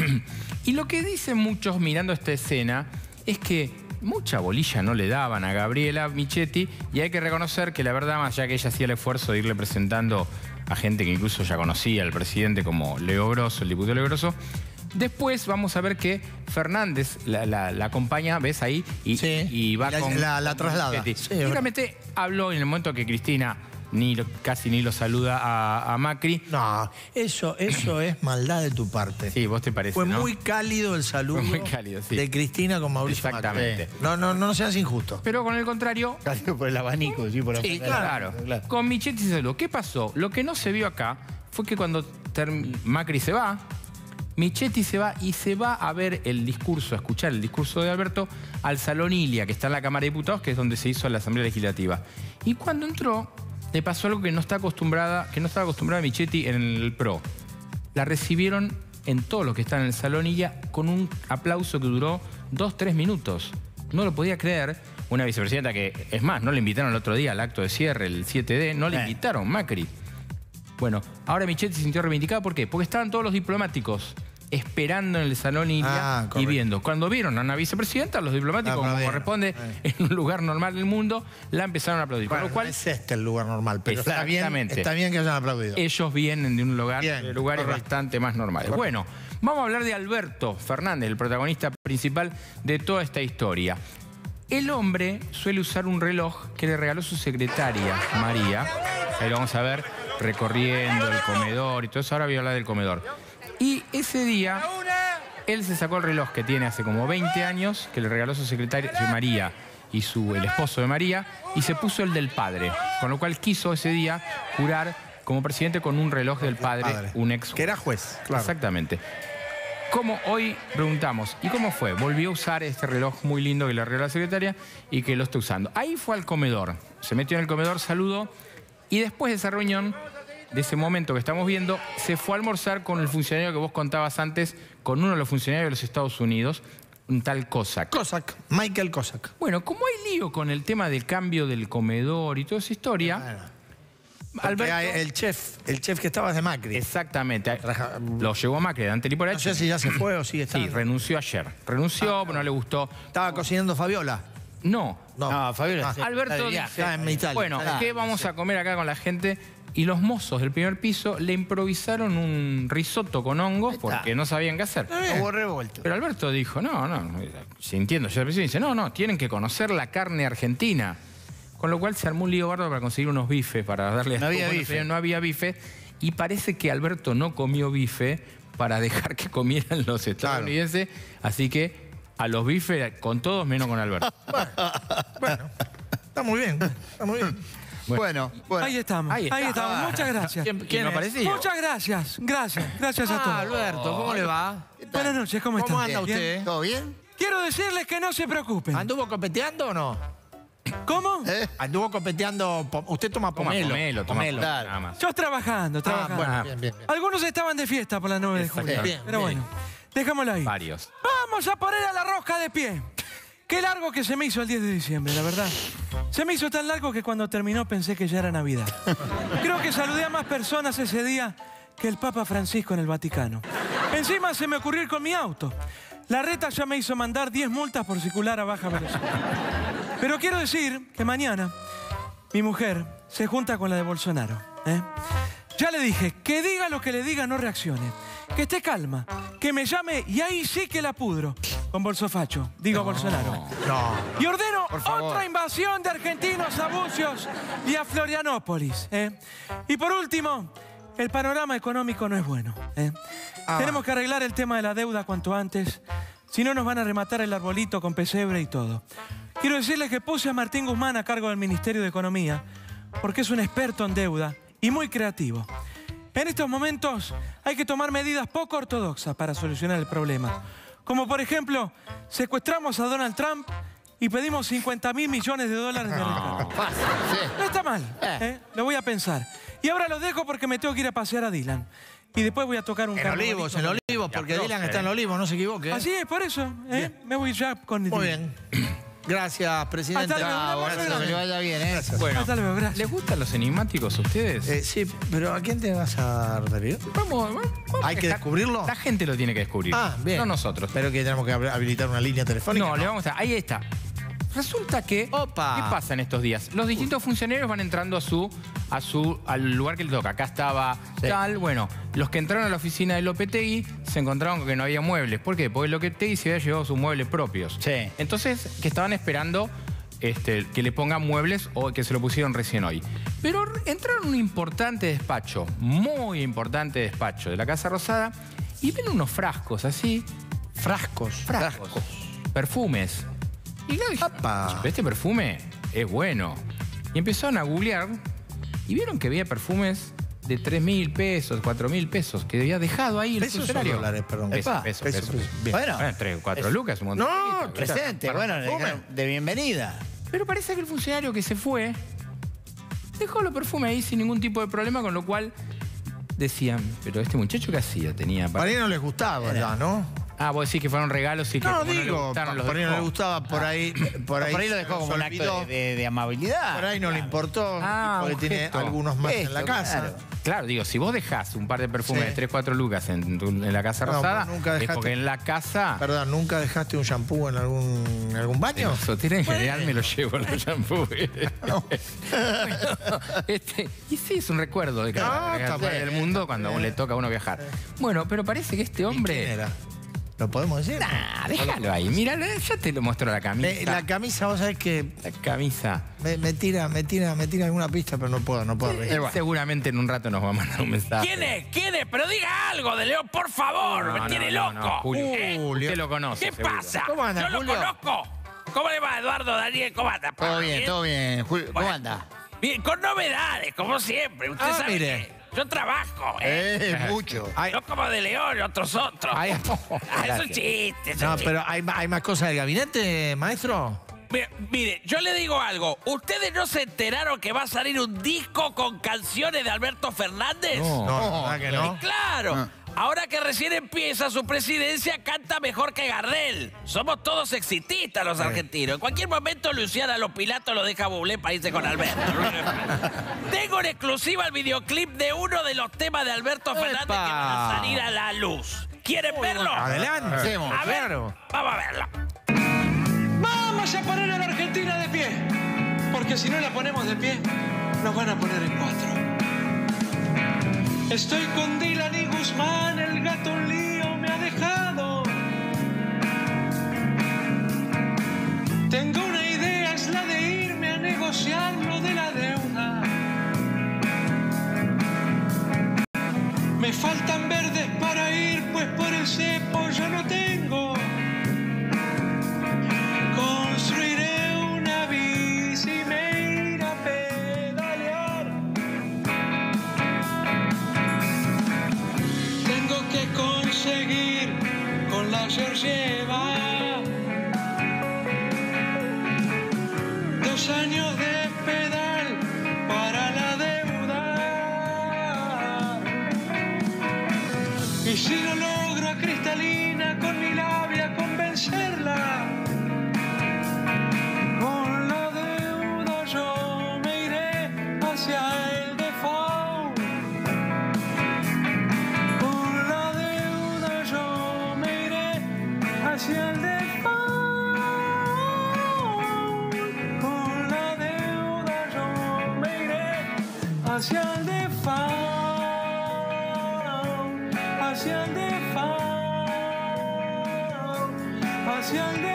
Y lo que dicen muchos mirando esta escena es que mucha bolilla no le daban a Gabriela Michetti y hay que reconocer que la verdad, más allá que ella hacía el esfuerzo de irle presentando a gente que incluso ya conocía al presidente como Leo Grosso, el diputado Leo Grosso, después vamos a ver que Fernández la, la- la acompaña, ¿ves ahí? Y, Sí. y va La- con... la- la con traslada. Michetti. Sí, es Y verdad. realmente habló en el momento que Cristina ni lo- casi ni lo saluda a, a Macri. No, eso, eso es maldad de tu parte. Sí, vos te parece, Fue ¿no? muy cálido el saludo Fue muy cálido, sí. de Cristina con Mauricio Exactamente. Macri. No, no, no seas injusto. Pero con el contrario, Casi por el abanico, sí, por la sí, claro, con Michetti se saludó. ¿Qué pasó? Lo que no se vio acá fue que cuando term- Macri se va, Michetti se va y se va a ver el discurso, a escuchar el discurso de Alberto al Salón Ilia, que está en la Cámara de Diputados, que es donde se hizo la Asamblea Legislativa. Y cuando entró, le pasó algo que no está acostumbrada, que no estaba acostumbrada Michetti en el P R O. La recibieron en todos los que están en el Salón Ilia con un aplauso que duró dos, tres minutos. No lo podía creer. Una vicepresidenta que, es más, no le invitaron el otro día al acto de cierre, el siete D, no le Eh. invitaron, Macri. Bueno, ahora Michetti se sintió reivindicada. ¿Por qué? Porque estaban todos los diplomáticos esperando en el Salón Ilia Ah, y correcto. viendo. Cuando vieron a una vicepresidenta, los diplomáticos, como Aplaudieron. corresponde Eh. en un lugar normal del mundo, la empezaron a aplaudir. Bueno, Con lo cual, no es este el lugar normal, pero está bien, Exactamente. está bien que hayan aplaudido. ellos vienen de un lugar, Bien, de lugares correcto. bastante más normales. Bueno, vamos a hablar de Alberto Fernández, el protagonista principal de toda esta historia. El hombre suele usar un reloj que le regaló su secretaria, María. Ahí lo vamos a ver recorriendo el comedor y todo eso. Ahora voy a hablar del comedor. Y ese día, él se sacó el reloj que tiene hace como veinte años, que le regaló su secretaria, su María, y su, el esposo de María, y se puso el del padre. Con lo cual quiso ese día jurar como presidente con un reloj del padre, padre. un ex. Que era juez, claro. Exactamente. Como hoy preguntamos, ¿y cómo fue? Volvió a usar este reloj muy lindo que le regaló la secretaria y que lo está usando. Ahí fue al comedor. Se metió en el comedor, saludó, y después de esa reunión, de ese momento que estamos viendo, se fue a almorzar con el funcionario que vos contabas antes, con uno de los funcionarios de los Estados Unidos, un tal Cossack. Cossack, Michael Cossack. Bueno, como hay lío con el tema del cambio del comedor y toda esa historia, Bueno. Alberto... Hay el chef, el chef que estaba es de Macri. Exactamente. Lo llevó Macri de Dante Liporach. No sé si ya se fue o sigue estando. Sí, renunció ayer. Renunció, Ah, no le gustó. ¿Estaba cocinando Fabiola? No. No, No, Fabiola. Ah, sí. Alberto Está de dice, viaje. está en Italia. bueno, Ah, ¿qué vamos a comer acá con la gente? Y los mozos del primer piso le improvisaron un risotto con hongos porque no sabían qué hacer. Hubo revuelto. Pero Alberto dijo, no, no, si entiendo, yo dice, no, no, tienen que conocer la carne argentina. Con lo cual se armó un lío bárbaro para conseguir unos bifes, para darle... No había bueno, bife. No había bife. Y parece que Alberto no comió bife para dejar que comieran los estadounidenses. Así que a los bifes con todos menos con Alberto. Bueno, está muy bien, está muy bien. Bueno, bueno. Ahí estamos, Ahí ahí, está. estamos. Muchas gracias. ¿Quién, quién no es? aparecía? Muchas gracias. Gracias. Gracias a Ah, todos. Alberto, ¿cómo le va? Buenas noches, ¿cómo están? ¿Cómo anda Bien. usted? ¿Todo bien? Quiero decirles que no se preocupen. ¿Anduvo copeteando o no? ¿Cómo? ¿Eh? ¿Anduvo copeteando? po- Usted toma Toma pomelo. pomelo, toma Pomelo. pomelo, Claro. nada más. Yo trabajando, Ah, trabajando. bueno, bien, bien, bien. Algunos estaban de fiesta por la nueve de julio. Bien, Pero bien. bueno, dejémoslo ahí. Varios. Vamos a poner a la rosca de pie. Qué largo que se me hizo el diez de diciembre, la verdad. Se me hizo tan largo que cuando terminó pensé que ya era Navidad. Creo que saludé a más personas ese día que el Papa Francisco en el Vaticano. Encima se me ocurrió ir con mi auto. La reta ya me hizo mandar diez multas por circular a baja velocidad. Pero quiero decir que mañana mi mujer se junta con la de Bolsonaro. ¿eh? Ya le dije, que diga lo que le diga, no reaccione. Que esté calma, que me llame y ahí sí que la pudro. Con Bolsofacho, digo Bolsonaro. No. Y ordeno favor. otra invasión de argentinos a Bucios y a Florianópolis. ¿eh? Y por último, el panorama económico no es bueno. ¿eh? Ah. Tenemos que arreglar el tema de la deuda cuanto antes. Si no, nos van a rematar el arbolito con pesebre y todo. Quiero decirles que puse a Martín Guzmán a cargo del Ministerio de Economía porque es un experto en deuda y muy creativo. En estos momentos hay que tomar medidas poco ortodoxas para solucionar el problema. Como por ejemplo, secuestramos a Donald Trump y pedimos cincuenta mil millones de dólares de rescate. Fácil, sí. No está mal, ¿eh? Lo voy a pensar. Y ahora los dejo porque me tengo que ir a pasear a Dylan. Y después voy a tocar un En carnavalito. Olivos, en Olivos, porque Dylan está en Olivos, no se equivoque. ¿eh? Así es, por eso. ¿eh? Me voy ya con Muy Dylan. bien. Gracias, presidente. Hasta luego, un Ah, abrazo gracias. grande. Que le vaya bien, ¿eh? Bueno, Hasta luego, gracias. ¿les gustan los enigmáticos a ustedes? Eh, sí, pero ¿a quién te vas a referir? Vamos, vamos. ¿Hay que La- descubrirlo? La gente lo tiene que descubrir. Ah, bien. No nosotros. Pero que tenemos que hab- habilitar una línea telefónica. No, le vamos a... Ahí está. Resulta que... Opa. ¿Qué pasa en estos días? Los distintos funcionarios van entrando a su, a su, al lugar que les toca. Acá estaba tal, bueno. Los que entraron a la oficina del O P T I se encontraron con que no había muebles. ¿Por qué? Porque el O P T I se había llevado sus muebles propios. Sí. Entonces, que estaban esperando este, que le pongan muebles o que se lo pusieron recién hoy. Pero entraron a un importante despacho, muy importante despacho de la Casa Rosada y ven unos frascos así. Frascos. Frascos. Perfumes. Y claro, dije, Apa. "Pero este perfume es bueno". Y empezaron a googlear y vieron que había perfumes de tres mil pesos, cuatro mil pesos, que había dejado ahí el ¿Pesos o funcionario. dólares, perdón? Pesos, Epa, pesos, pesos, pesos. bien. Bueno, Bueno, tres, cuatro lucas, un montón. no, presente, Para bueno, perfume. de, de bienvenida. Pero parece que el funcionario que se fue dejó los perfumes ahí sin ningún tipo de problema, con lo cual decían, pero este muchacho ¿qué hacía? Tenía Para ahí no les gustaba ya, ¿no? Ah, vos decís que fueron regalos y que No, como no le digo, gustaron, los por ahí no dejó. le gustaba, por ahí... Por ahí, Por ahí lo dejó como se un acto olvidó, de, de- de amabilidad. Por ahí no le importó, Ah, porque un tiene gesto. algunos más en Gesto, la casa. claro. Claro, digo, si vos dejás un par de perfumes Sí. de tres, cuatro lucas en, tu- en la Casa No, Rosada, pero nunca es dejaste- porque en la casa... Perdón, ¿nunca dejaste un shampoo en algún, en algún baño? Sotera en general me lo llevo los shampoos. Bueno, este, y sí, es un recuerdo de cada Ah, cada está lugar bien, del mundo está cuando bien. le toca a uno viajar. Bueno, pero parece que este ¿Quién hombre... era? ¿Lo podemos decir? Nah, déjalo ahí. Mira, ya te lo muestro la camisa. Eh, la camisa, vos sabés que La camisa. me, me tira, me tira, me tira alguna pista, pero no puedo, no puedo. Eh, Seguramente en un rato nos va a mandar un mensaje. ¿Quién es? ¿Quién es? Pero diga algo de León, por favor. No, Me no, tiene no, loco. no, Julio. ¿Eh? Julio. Usted lo conoce. ¿Qué seguro. pasa? ¿Cómo anda, Yo lo Julio? conozco. ¿Cómo le va, Eduardo, Daniel? ¿Cómo anda? Todo bien, todo bien. Julio, ¿cómo Bueno. anda? Bien, con novedades, como siempre. Usted Ah, sabe mire. que yo trabajo, ¿eh? Eh, mucho. Ay, No como de León, otros otros. ay, Ah, es un chiste, es un no, chiste. pero ¿hay, hay más cosas del gabinete, maestro? Mire, mire, yo le digo algo. ¿Ustedes no se enteraron que va a salir un disco con canciones de Alberto Fernández? No, la verdad que no. Y claro, Ah. ahora que recién empieza su presidencia, canta mejor que Gardel. Somos todos exitistas los argentinos. En cualquier momento Luciana Lopilato lo deja Bublé para irse con Alberto. Tengo en exclusiva el videoclip de uno de los temas de Alberto Fernández que van a salir a la luz. ¿Quieren verlo? Adelante. Hacemos. A ver, Claro. vamos a verlo. Vamos a poner a la Argentina de pie. Porque si no la ponemos de pie, nos van a poner en cuatro. Estoy con Dylan y Guzmán, el gato un lío me ha dejado. Tengo una idea, es la de irme a negociar lo de la deuda. Me faltan verdes para ir, pues por el cepo yo no tengo. Construiré una bici y me iré a pedalear. Tengo que conseguir con la Georgieva dos años de pedal para la deuda. Y si no logro a Cristalina con mi labia convencerla, con la deuda yo me iré hacia el default. Con la deuda yo me iré hacia el default. Con la deuda yo me iré hacia el default. Hacia el default. Hacia el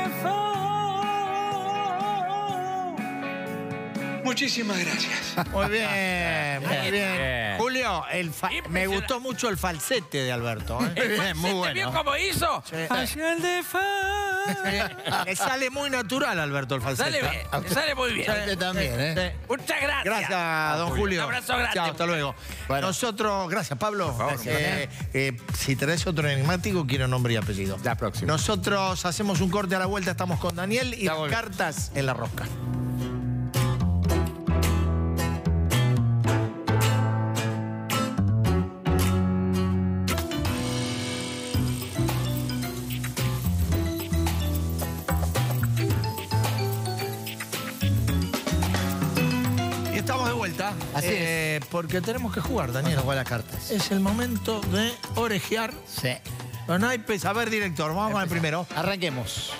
default. Muchísimas gracias. Muy bien, muy bien. bien. Julio, el fa- me gustó mucho el falsete de Alberto. ¿eh? Bien, muy ¿Se vio bueno. cómo hizo? Hacia el default. Le sale muy natural, Alberto, el falsete. Sale bien, le sale muy bien. Usted también, ¿eh? Muchas gracias. Gracias, don Julio. Un abrazo grande. Chao, hasta luego. Bueno. Nosotros, gracias, Pablo. Gracias. Eh, eh, si tenés otro enigmático, quiero nombre y apellido. La próxima. Nosotros hacemos un corte a la vuelta, estamos con Daniel y Ya las volvemos. cartas en la rosca. Y estamos de vuelta. Así eh, Porque tenemos que jugar, Daniel. Vamos a jugar las cartas. Es el momento de orejear Sí. los naipes. A ver, director, vamos con el primero. Arranquemos.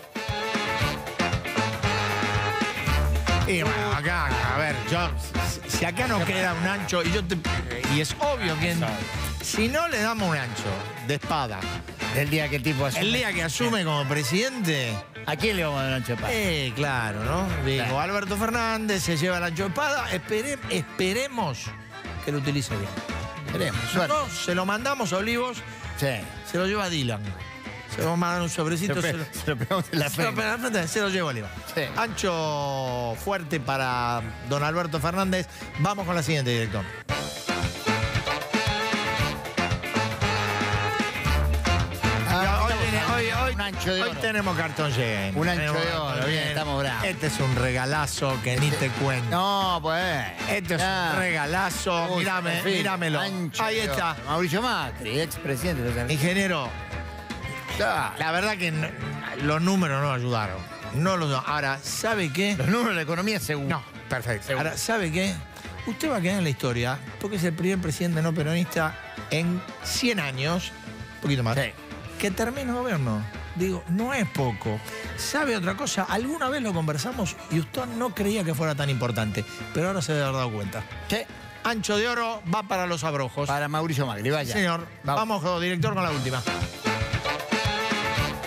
Y bueno, acá, a ver, yo, si- si acá no queda un ancho, y yo te, y es obvio que en- si no le damos un ancho de espada, El día que el tipo asume. el día que asume como presidente, ¿A quién le vamos a dar un ancho de paz? eh, claro, ¿no? Digo, Claro. Alberto Fernández se lleva el ancho de espada, espere- esperemos que lo utilice bien. Esperemos, suerte. No, se lo mandamos a Olivos, Sí. se lo lleva Dylan. Se lo mandan un sobrecito, Se se lo lo, pe- se lo pegamos en la se lo frente. pega en la frente, se lo lleva Oliva. Sí. Ancho fuerte para don Alberto Fernández. Vamos con la siguiente, director. Ah, hoy, viene- hoy- hoy- un ancho de hoy oro. tenemos cartón lleno. Un ancho Tenemos de cartón oro, bien, lleno. estamos bravos. Este es un regalazo que ni te cuento. No, pues. Este es Ah. un regalazo. Uy, Mírame, en fin, míramelo. ancho Ahí de oro. está. Mauricio Macri, expresidente de los argentinos. Ingeniero, Ah, la verdad que no- los números no ayudaron. No los Ahora, ¿sabe qué? Los números de la economía según. No, perfecto. Ahora, ¿sabe qué? Usted va a quedar en la historia porque es el primer presidente no peronista en cien años, un poquito más, Sí. que termina el gobierno. Digo, no es poco. ¿Sabe otra cosa? Alguna vez lo conversamos y usted no creía que fuera tan importante, pero ahora se debe haber dado cuenta. Sí. Ancho de oro va para los abrojos. Para Mauricio Macri, vaya. Señor, Vamos. vamos, director, con la última.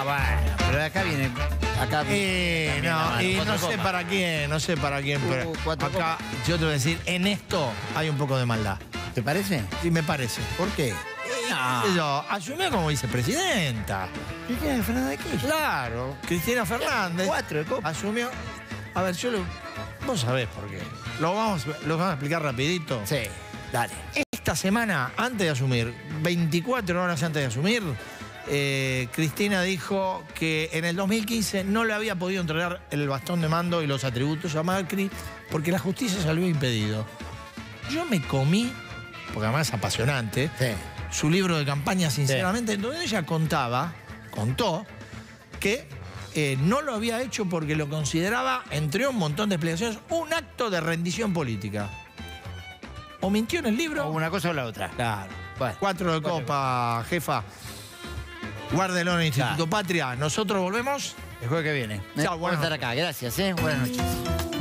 bueno, pero de acá viene... Acá Eh, también la no, mano, y cuatro no sé copas. para quién, no sé para quién, pero Uh, cuatro acá yo te voy a decir, en esto hay un poco de maldad. ¿Te parece? Sí, me parece. ¿Por qué? No. Yo, asumió como vicepresidenta. ¿Cristina Fernández qué? Claro, Cristina Fernández. Cuatro de copa. Asumió. A ver, yo lo. Vos sabés por qué. Lo vamos, lo vamos a explicar rapidito. Sí, dale. Esta semana, antes de asumir, veinticuatro horas antes de asumir, eh, Cristina dijo que en el dos mil quince no le había podido entregar el bastón de mando y los atributos a Macri porque la justicia se lo había impedido. Yo me comí, porque además es apasionante, Sí. su libro de campaña, sinceramente, en donde ella contaba, contó, que eh, no lo había hecho porque lo consideraba, entre un montón de explicaciones, un acto de rendición política. ¿O mintió en el libro? O una cosa o la otra. Claro. Bueno, Cuatro de copa, jefa. Guárdelo en el Instituto Claro. Patria. Nosotros volvemos. el jueves que viene. Chao, Por buenas estar acá. Gracias, ¿eh? Buenas noches.